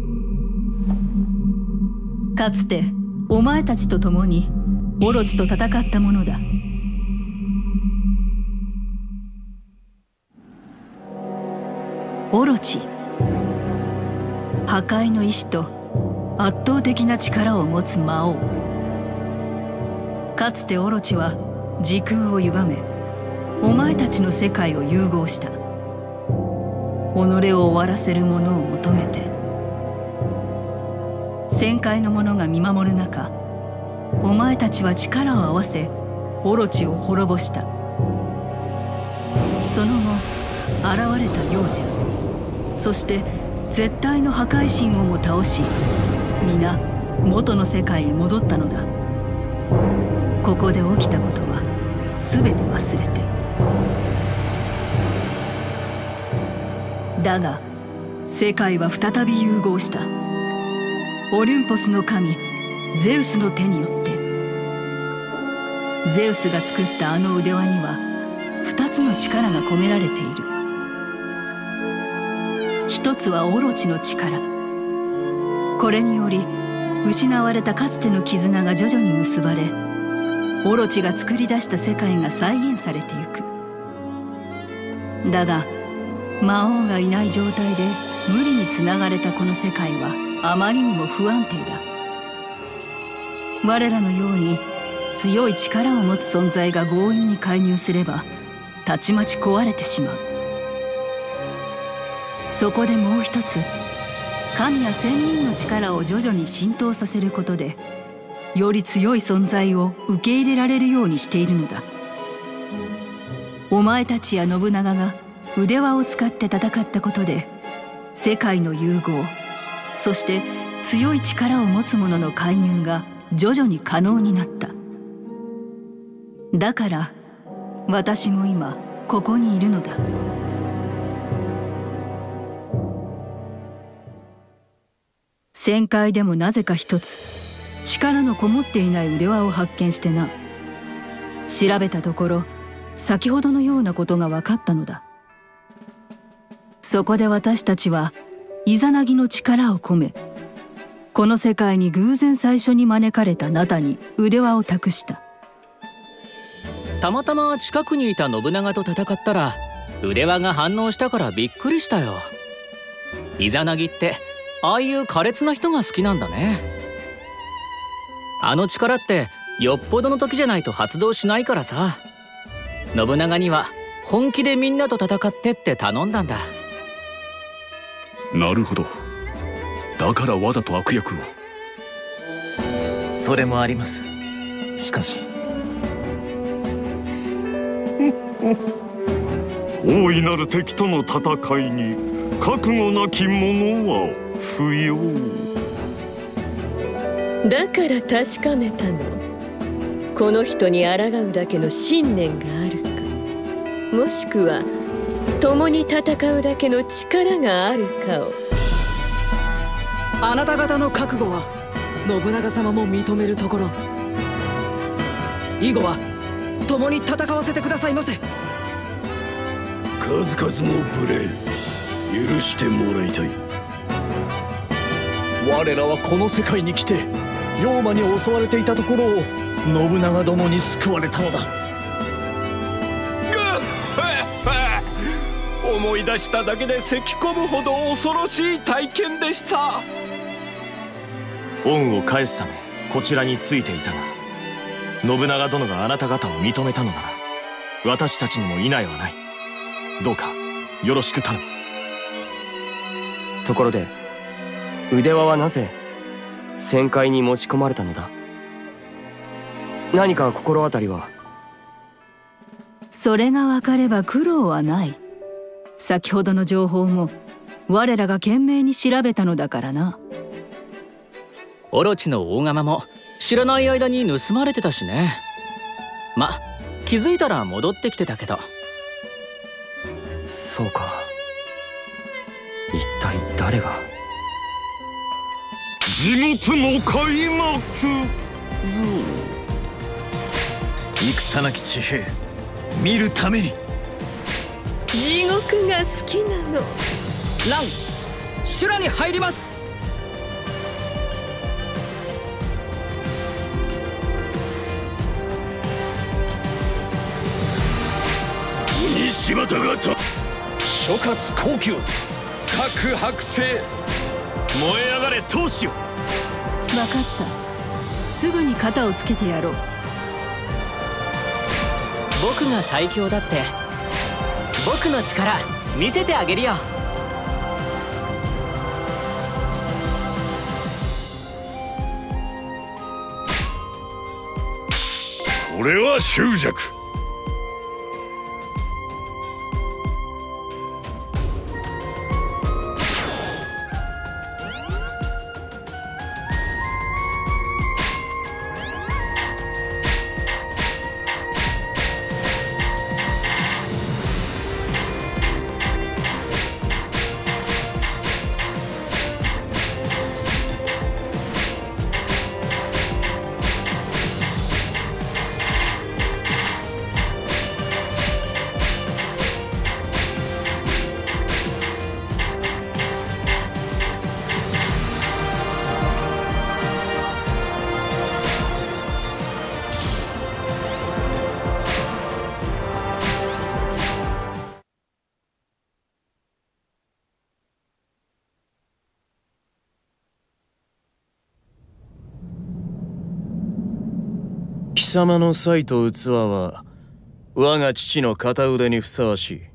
かつてお前たちと共にオロチと戦ったものだ。オロチ、破壊の意志と圧倒的な力を持つ魔王。かつてオロチは時空を歪めお前たちの世界を融合した。己を終わらせる者を求めて戦界の者が見守る中、お前たちは力を合わせオロチを滅ぼした。その後現れた幼者、そして絶対の破壊神をも倒し、皆元の世界へ戻ったのだ。ここで起きたことは全て忘れて。だが世界は再び融合した。オリンポスの神ゼウスの手によって。ゼウスが作ったあの腕輪には二つの力が込められている。一つはオロチの力。これにより失われたかつての絆が徐々に結ばれ、オロチが作り出した世界が再現されてゆく。 だが魔王がいない状態で無理につながれたこの世界はあまりにも不安定だ。我らのように強い力を持つ存在が強引に介入すればたちまち壊れてしまう。そこでもう一つ、神や仙人の力を徐々に浸透させることでより強い存在を受け入れられるようにしているのだ。お前たちや信長が腕輪を使って戦ったことで世界の融合、そして強い力を持つ者の介入が徐々に可能になった。だから私も今ここにいるのだ。旋回でもなぜか一つ力のこもっていない腕輪を発見してな。調べたところ先ほどのようなことが分かったのだ。そこで私たちはイザナギの力を込め、この世界に偶然最初に招かれたナタに腕輪を託した。 たまたま近くにいた信長と戦ったら腕輪が反応したからびっくりしたよ。イザナギってああいう苛烈な人が好きなんだね。あの力ってよっぽどの時じゃないと発動しないからさ。信長には本気でみんなと戦ってって頼んだんだ。 なるほど。だからわざと悪役を。 それもあります。しかし大いなる敵との戦いに覚悟なき者は不要。 だから確かめたの。この人に抗うだけの信念があるか、もしくは共に戦うだけの力があるかを。 あなた方の覚悟は信長様も認めるところ。以後は共に戦わせてくださいませ。 数々の無礼許してもらいたい。 我らはこの世界に来て妖魔に襲われていたところを信長殿に救われたのだ。 思い出しただけで咳込むほど恐ろしい体験でした。 恩を返すためこちらについていたが、信長殿があなた方を認めたのなら私たちにも否はない。どうかよろしく頼む。 ところで腕輪はなぜ旋回に持ち込まれたのだ。何か心当たりは。 それが分かれば苦労はない。先ほどの情報も我らが懸命に調べたのだからな。 オロチの大釜も知らない間に盗まれてたしね。ま、気づいたら戻ってきてたけど。 そうか。一体誰が。 地獄の開幕ぞ。 戦なき地平見るために。 地獄が好きなの。 ラン修羅に入ります。 鬼柴田方諸葛高級各剥製燃え上がれ闘志を。 分かった。すぐに肩をつけてやろう。 僕が最強だって僕の力見せてあげるよ。 これは執着。 貴様の才と器は我が父の片腕にふさわしい。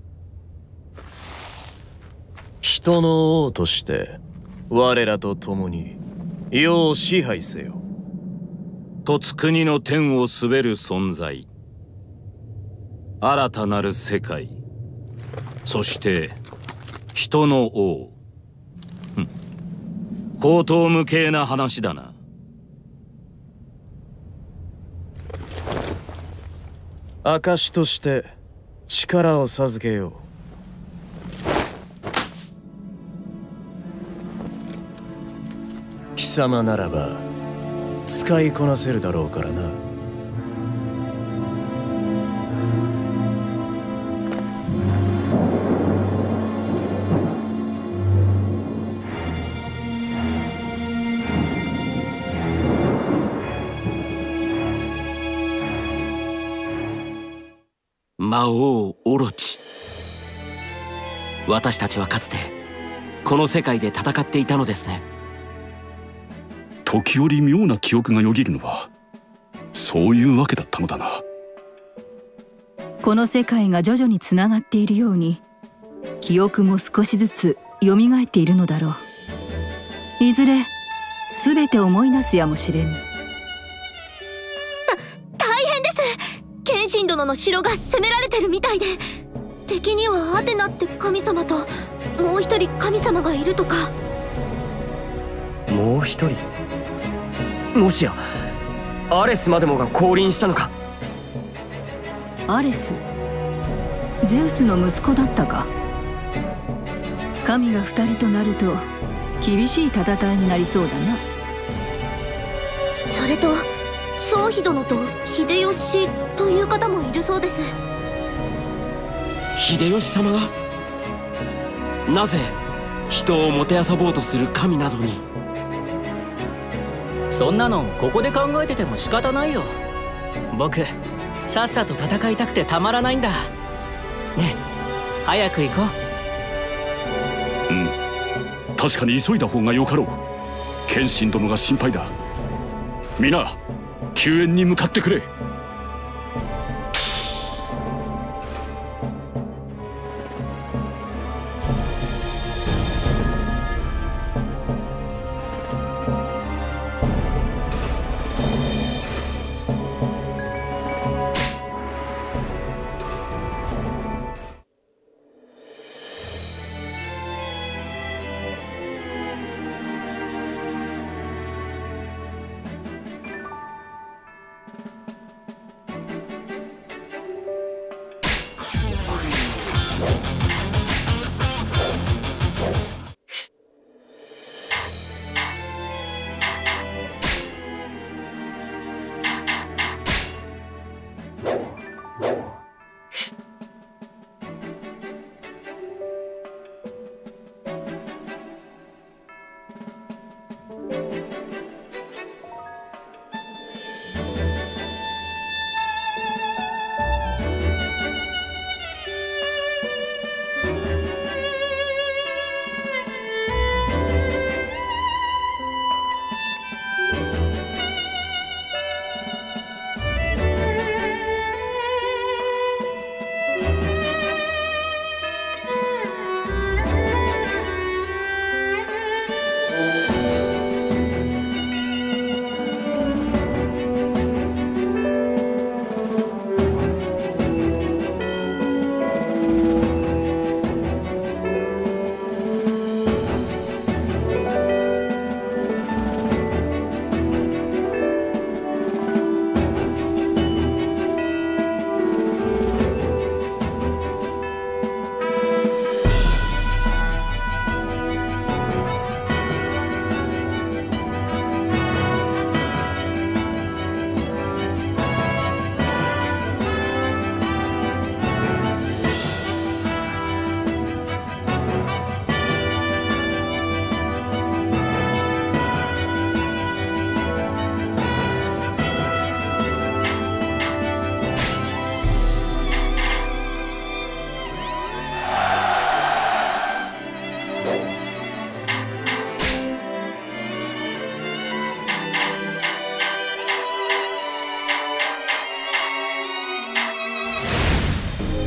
人の王として我らと共に世を支配せよ。 凸国の天を滑る存在、新たなる世界、そして人の王。荒唐無稽な話だな。 証として力を授けよう。貴様ならば使いこなせるだろうからな。 魔王オロチ。私たちはかつてこの世界で戦っていたのですね。 時折妙な記憶がよぎるのはそういうわけだったのだな。 この世界が徐々につながっているように記憶も少しずつ蘇っているのだろう。いずれ全て思い出すやもしれぬ。 た大変です。謙信殿の城が攻められてるみたいで、敵にはアテナって神様ともう一人神様がいるとか。 もう一人、もしやアレスまでもが降臨したのか。 アレス、ゼウスの息子だったか。神が二人となると厳しい戦いになりそうだな。 それと宗妃殿と秀吉という方もいるそうです。 秀吉様がなぜ人をもてあそぼうとする神などに。 そんなのここで考えてても仕方ないよ。僕さっさと戦いたくてたまらないんだ。ねえ早く行こう。うん、確かに急いだ方がよかろう。謙信殿が心配だ。皆救援に向かってくれ。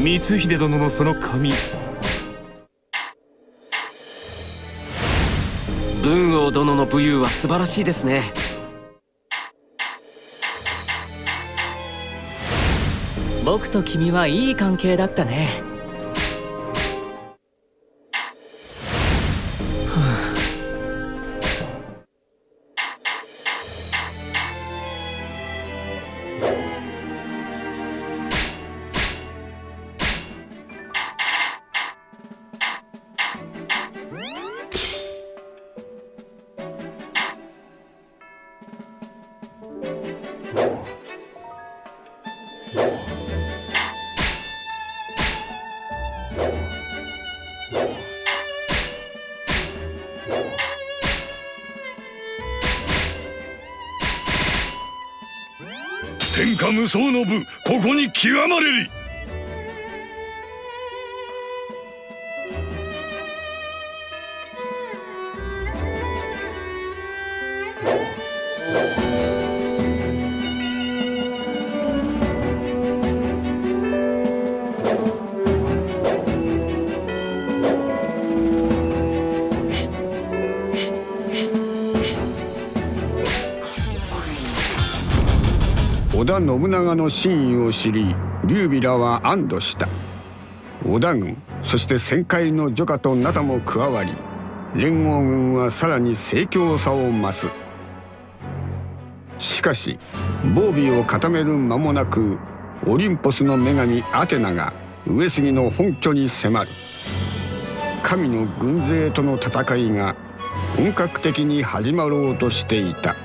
光秀殿のその髪。 文王殿の武勇は素晴らしいですね。 僕と君はいい関係だったね。 天下無双の部、ここに極まれり。 織田信長の真意を知り、劉備らは安堵した。織田軍、そして旋回の徐可と灘も加わり、連合軍はさらに盛況さを増す。しかし防備を固める間もなく、オリンポスの女神アテナが上杉の本拠に迫る。神の軍勢との戦いが本格的に始まろうとしていた。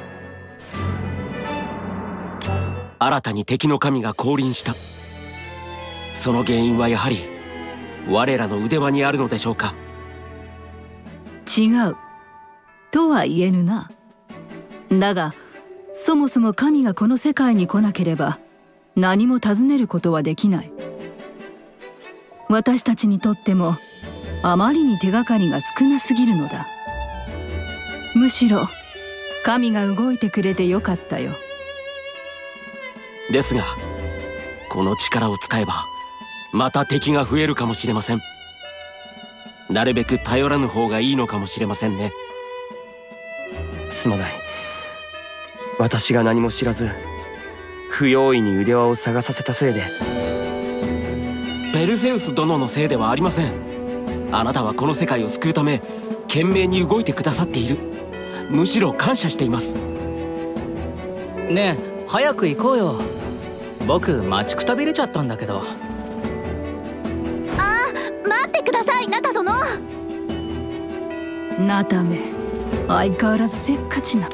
新たに敵の神が降臨した。その原因はやはり我らの腕輪にあるのでしょうか。 違うとは言えぬな。だがそもそも神がこの世界に来なければ何も尋ねることはできない。私たちにとってもあまりに手がかりが少なすぎるのだ。むしろ神が動いてくれてよかったよ。 ですがこの力を使えばまた敵が増えるかもしれません。なるべく頼らぬ方がいいのかもしれませんね。 すまない。私が何も知らず不用意に腕輪を探させたせいで。 ペルセウス殿のせいではありません。あなたはこの世界を救うため懸命に動いてくださっている。むしろ感謝しています。 ねえ早く行こうよ。僕待ちくたびれちゃったんだけど。 ああ、待ってくださいナタ殿。 ナタめ相変わらずせっかちな。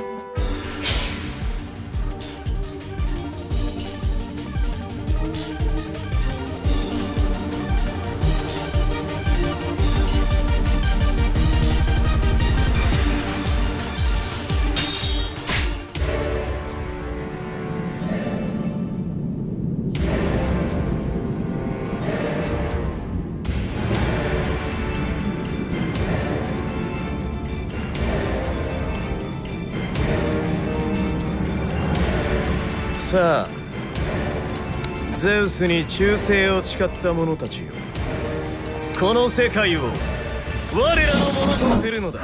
さあゼウスに忠誠を誓った者たちよ、この世界を我らのものとするのだ。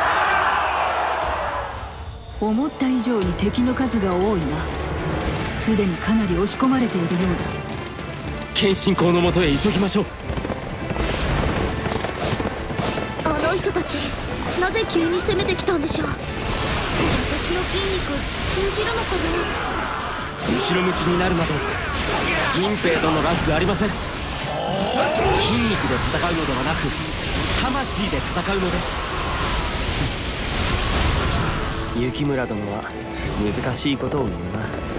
思った以上に敵の数が多いな。すでにかなり押し込まれているようだ。 謙信公のもとへ急ぎましょう。 あの人たちなぜ急に攻めてきたんでしょう。私の筋肉通じるのかな。 後ろ向きになるなど銀兵殿らしくありません。筋肉で戦うのではなく魂で戦うのです。 雪村殿は難しいことを言うな。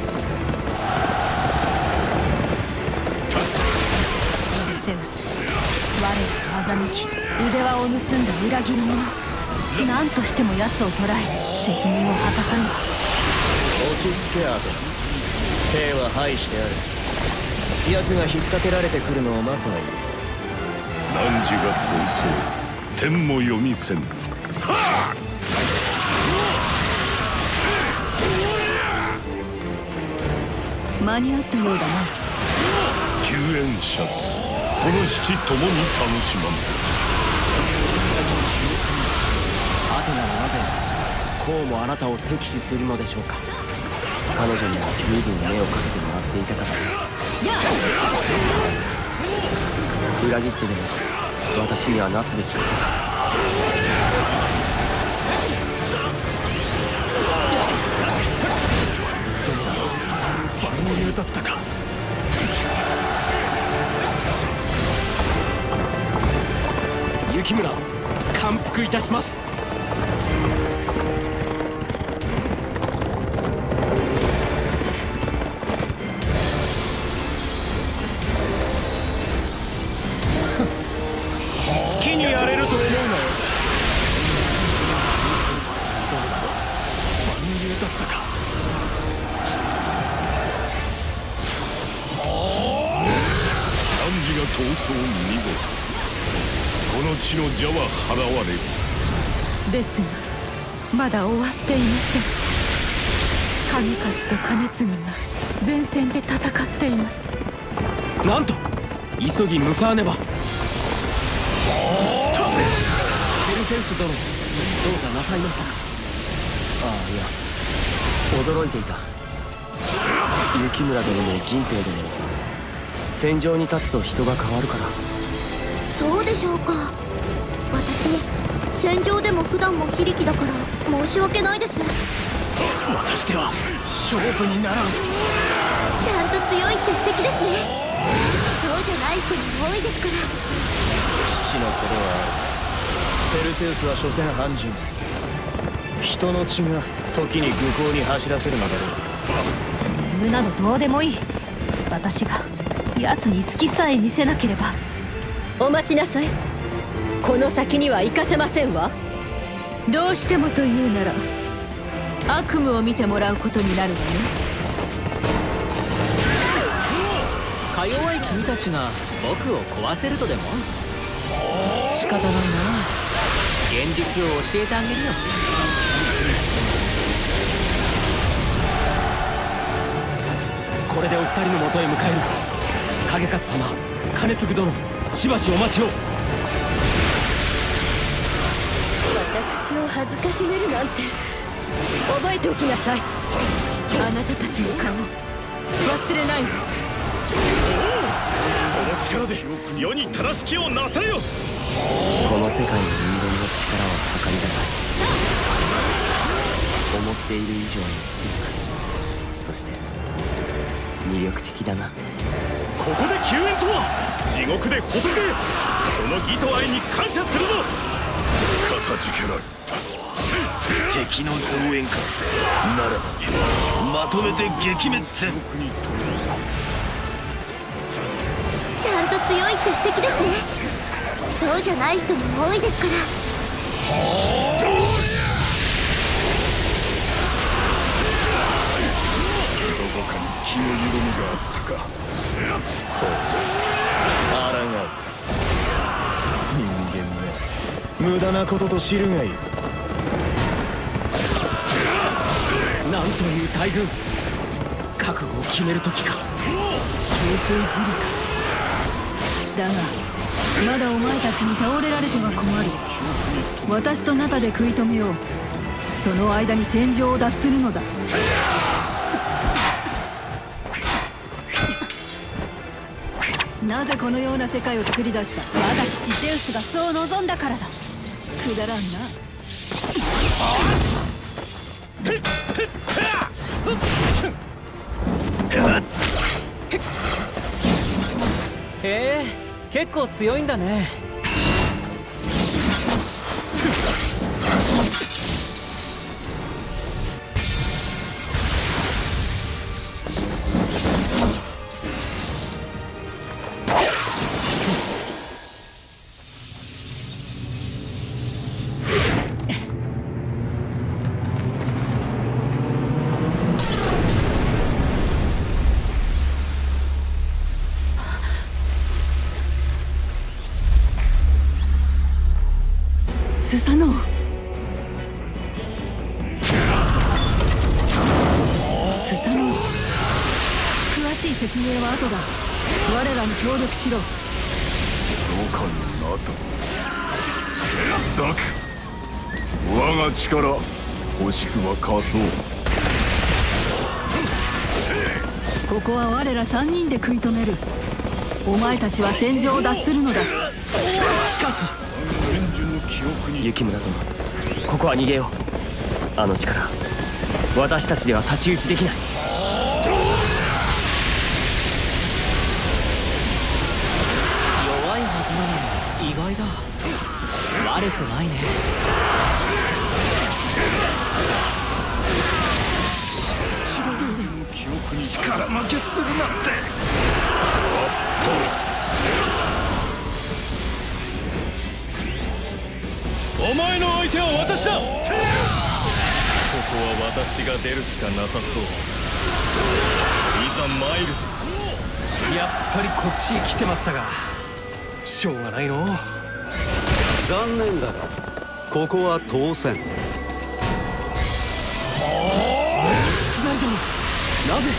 セウス、我らと欺き腕輪を盗んだ裏切り者。何としても奴を捕らえ責任を果たさねば。 落ち着けアート。兵は排してある。奴が引っ掛けられてくるのを待つがいい。 汝が逃走、天も読みせん。は間に合ったようだな。 救援者すその七ともに楽しまん。 アテナはなぜこうもあなたを敵視するのでしょうか。彼女には随分目をかけてもらっていたから。裏切ってでも私にはなすべきことだ。 万有だったか。 雪村、感服いたします。 好きにやれると思うなよ。万有だったか。 汝が闘争見事。この地の邪は払われる。 ですがまだ終わっていません。神勝と兼次が前線で戦っています。 なんと急ぎ向かわねば。ペルセウス殿、どうかなさいましたか。ああ、いや驚いていた。雪村殿も銀兵殿も戦場に立つと人が変わるから。 そうでしょうか。私戦場でも普段も非力だから申し訳ないです。 私では勝負にならん。 ちゃんと強いって素敵ですね。そうじゃない人も多いですから。 父の子ではある。ペルセウスは所詮半人。人の血が時に愚行に走らせるのだろう。 言うなどどうでもいい。私が奴に好きさえ見せなければ。 お待ちなさい。この先には行かせませんわ。 どうしてもというなら悪夢を見てもらうことになるわね。 か弱い君たちが僕を壊せるとでも。仕方ないな。現実を教えてあげるよ。 これでお二人のもとへ向かえる。影勝様、兼次殿、しばしお待ちを。 私を恥ずかしめるなんて覚えておきなさい。 あなたたちの顔忘れない。 その力で世に正しきをなされよ。 この世界の人間の力は測りがたい。思っている以上に強く、そして魅力的だな。 ここで救援とは地獄で仏。その義と愛に感謝するぞ。 かたじけない。敵の増援かならばまとめて撃滅せん。 ちゃんと強いって素敵ですね。そうじゃない人も多いですから。 どこかに気の緩みがあったか。 そうあらがう人間め、無駄なことと知るがいい。 なんという大軍。覚悟を決める時か。形勢不利か。 だがまだお前たちに倒れられては困る。私とナタで食い止めよう。その間に戦場を脱するのだ。なぜこのような世界を作り出した。我が父ゼウスがそう望んだからだ。くだらんな。 へえ、結構強いんだね。 スサノオ。スサノオ、詳しい説明は後だ。我らに協力しろ。 上官になっただく我が力欲しくは貸そう。 ここは我ら三人で食い止める。お前たちは戦場を脱するのだ。しかし雪村殿、ここは逃げよう。あの力私たちでは太刀打ちできない。 弱いはずなのに意外だ。悪くないね。 力負けするなんて。 お前の相手は私だ。ここは私が出るしかなさそう。いざ参るぞ。やっぱりこっちへ来てまったが、しょうがないの。 残念だがここは当選。 なぜ？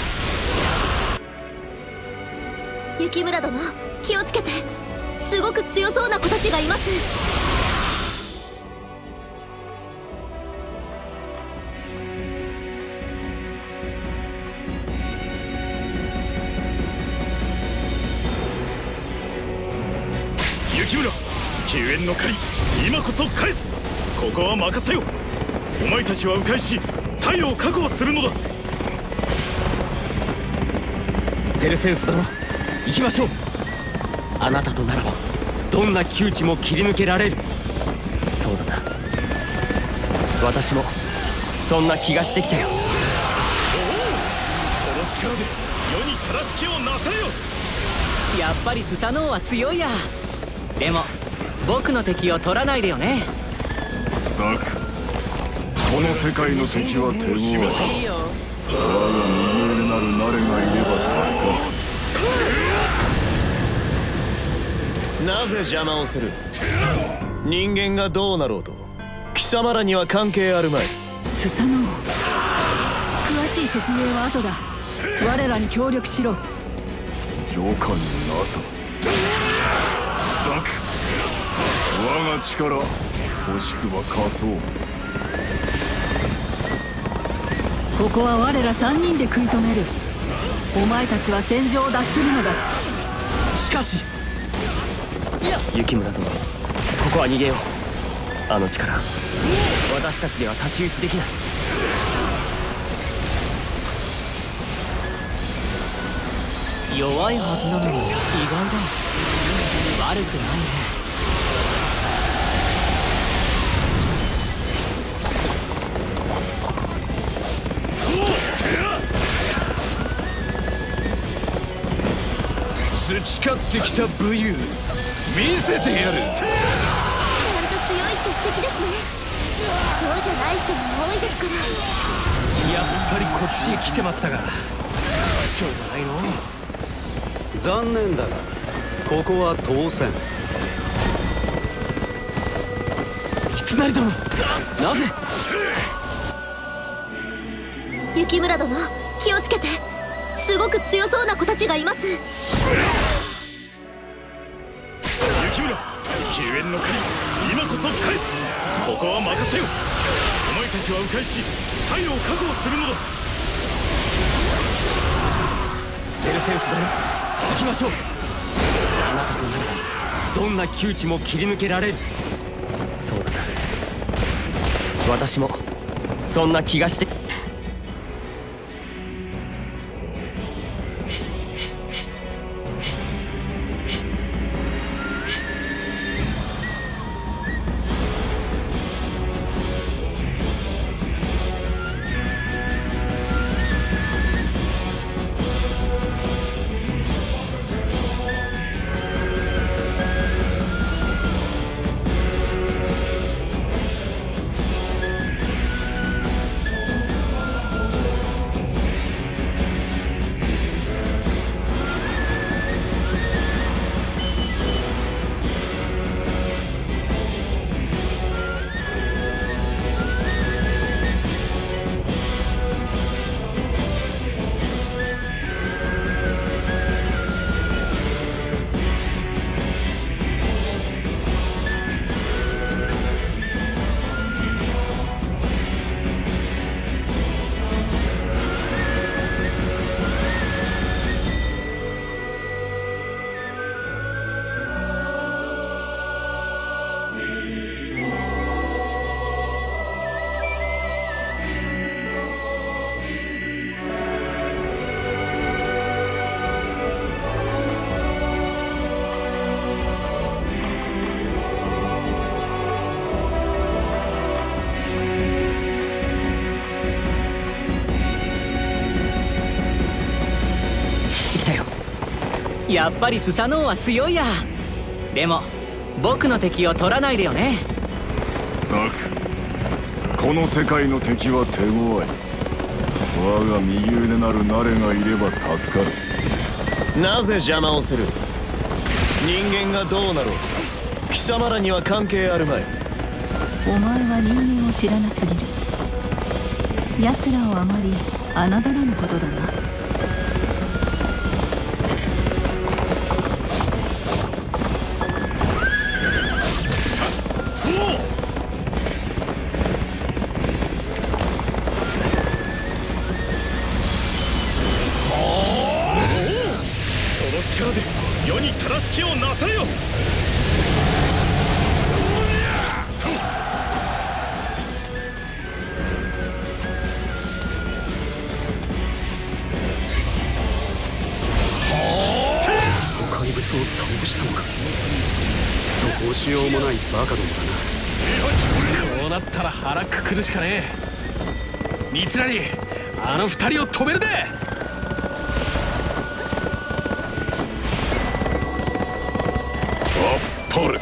雪村殿、気をつけて。すごく強そうな子たちがいます。 雪村、救援の借り今こそ返す。ここは任せよ。お前たちは迂回し太陽を確保するのだ。 ペルセウス殿、行きましょう。あなたとならばどんな窮地も切り抜けられる。そうだな、私もそんな気がしてきたよ。 その力で世に正しきをなされよ。 やっぱりスサノオは強いや。でも僕の敵を取らないでよね。 だくこの世界の敵は手強い。我が逃げるなる慣れがいれば助かる。 なぜ邪魔をする。人間がどうなろうと貴様らには関係あるまい。 スサノオ、詳しい説明は後だ。我らに協力しろ。 上官になっただく我が力欲しくば貸そう。 ここは我ら三人で食い止める。お前たちは戦場を脱するのだ。しかし雪村殿、ここは逃げよう。あの力私たちでは太刀打ちできない。 弱いはずなのに意外だ。悪くないね。 培ってきた武勇見せてやる。 ちゃんと強いって素敵ですね。そうじゃない人も多いですから。 やっぱりこっちへ来てまったが、しょうがないの。 残念だがここは当選。 狐殿、なぜ？ 雪村殿、気をつけて。すごく強そうな子たちがいます。 雪村、救援の借り今こそ返す。ここは任せよ。お前たちは迂回し太陽を確保するのだ。 ペルセウス殿、行きましょう。あなたとならばどんな窮地も切り抜けられる。そうだな、私もそんな気がして。 やっぱりスサノオは強いや。でも僕の敵を取らないでよね。 ダク、この世界の敵は手強い。我が右腕なるナレがいれば助かる。 なぜ邪魔をする。人間がどうなろう貴様らには関係あるまい。 お前は人間を知らなすぎる。奴らをあまり侮らぬことだな。 力で世に正しきをなされよ。 怪物を倒したのか。どうしようもないバカどもだな。 こうなったら腹くくるしかねえ。三成、あの二人を止めるで。 ポル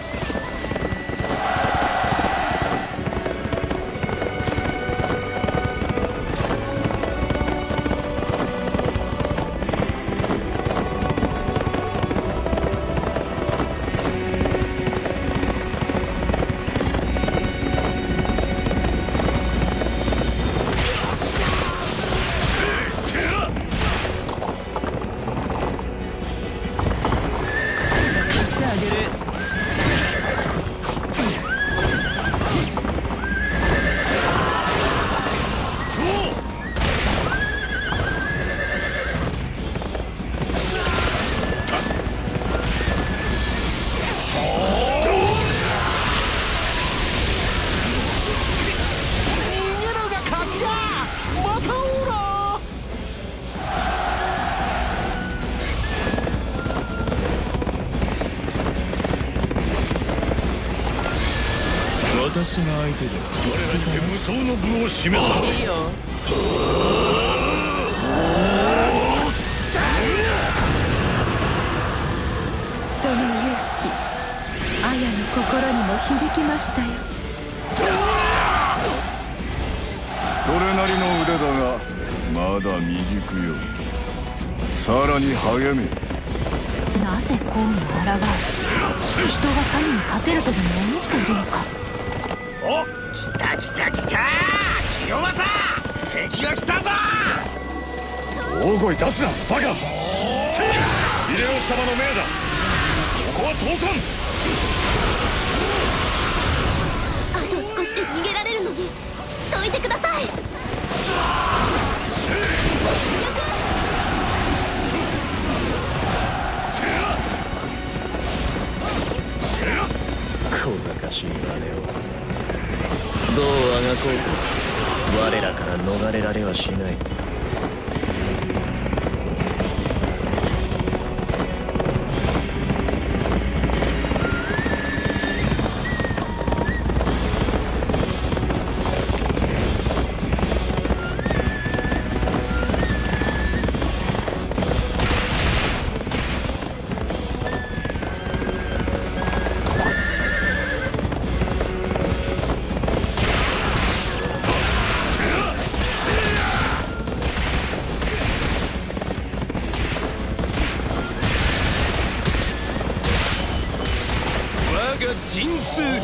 私が相手で我らにて無双の武を示さない。いいよ。 その勇気、綾の心にも響きましたよ。 それなりの腕だがまだ未熟よ。さらに励め。 なぜこうに抗う。人が神に勝てるとでも思っているのか。 お、来た来た来た。清正、敵が来たぞ。 大声出すなバカ。秀吉様の命だ。ここは通さん。 あと少しで逃げられるのにどいてください。 小賢しい真似を。どうあがこうと我らから逃れられはしない。 神通力味わえ。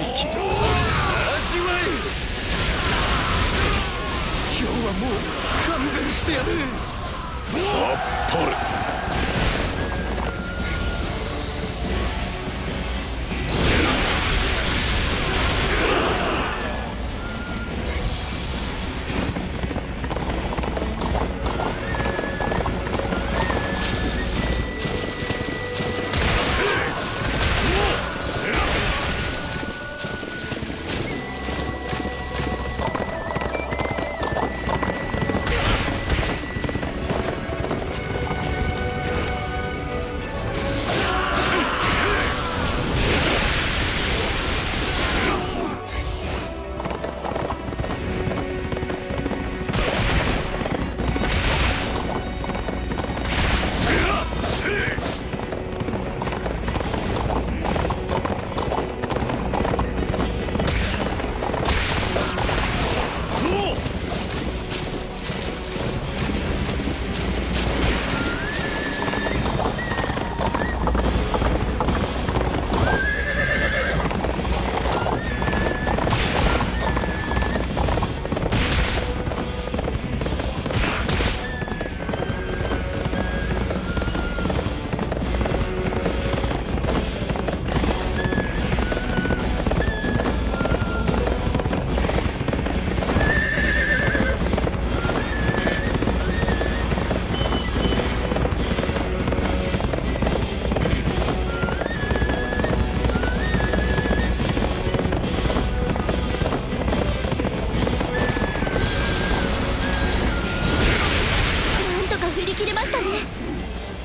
今日はもう勘弁してやる。あっぱれ。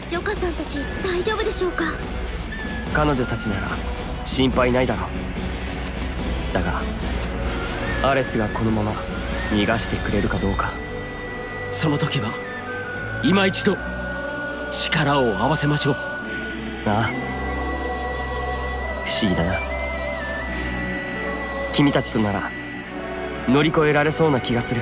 ジョカさんたち大丈夫でしょうか？ 彼女たちなら心配ないだろう。だがアレスがこのまま逃がしてくれるかどうか。 その時は今一度力を合わせましょう。 ああ、不思議だな。君たちとなら乗り越えられそうな気がする。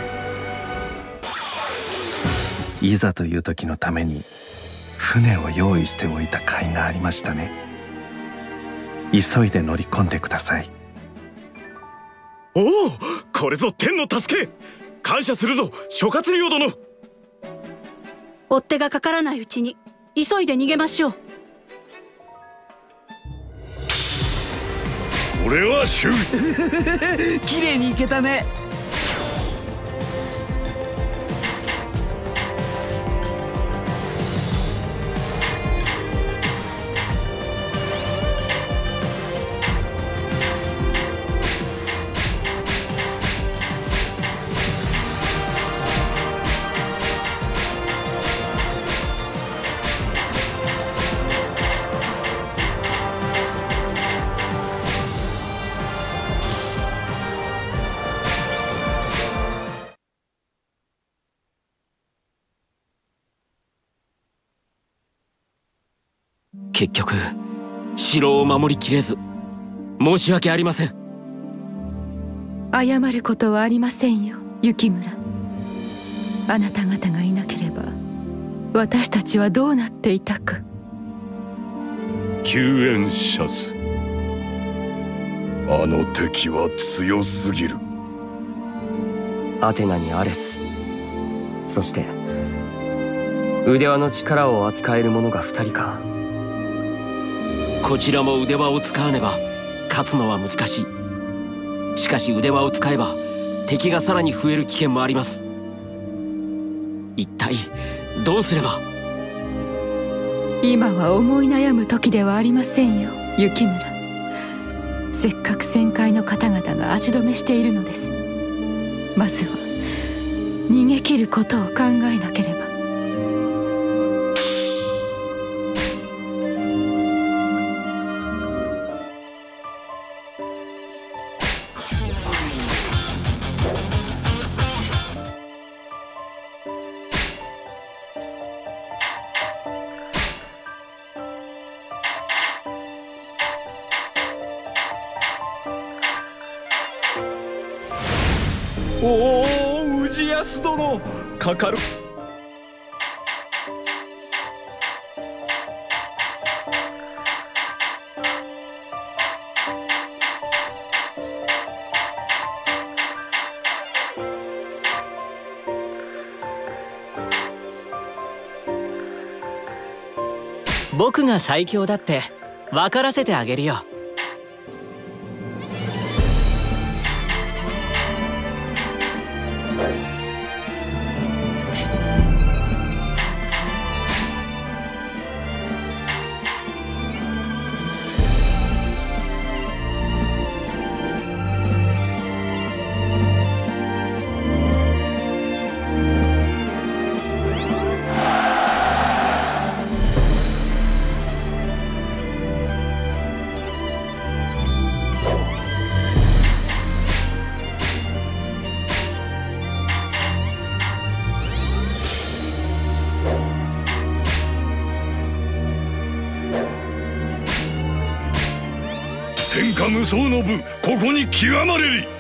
いざという時のために船を用意しておいた甲斐がありましたね。急いで乗り込んでください。 おお、これぞ天の助け。感謝するぞ諸葛亮殿。 追っ手がかからないうちに急いで逃げましょう。 俺は終了。 綺麗にいけたね。結局城を守りきれず申し訳ありません。 謝ることはありませんよ、雪村。あなた方がいなければ私たちはどうなっていたか。 救援シャス、あの敵は強すぎる。 アテナにアレス、そして腕輪の力を扱える者が二人か。 こちらも腕輪を使わねば勝つのは難しい。しかし腕輪を使えば敵がさらに増える危険もあります。一体どうすれば。 今は思い悩む時ではありませんよ、雪村。せっかく旋回の方々が足止めしているのです。まずは逃げ切ることを考えなければ。 おお、氏康殿、かかる。 僕が最強だって分からせてあげるよ。 天下無双の部、ここに極まれり。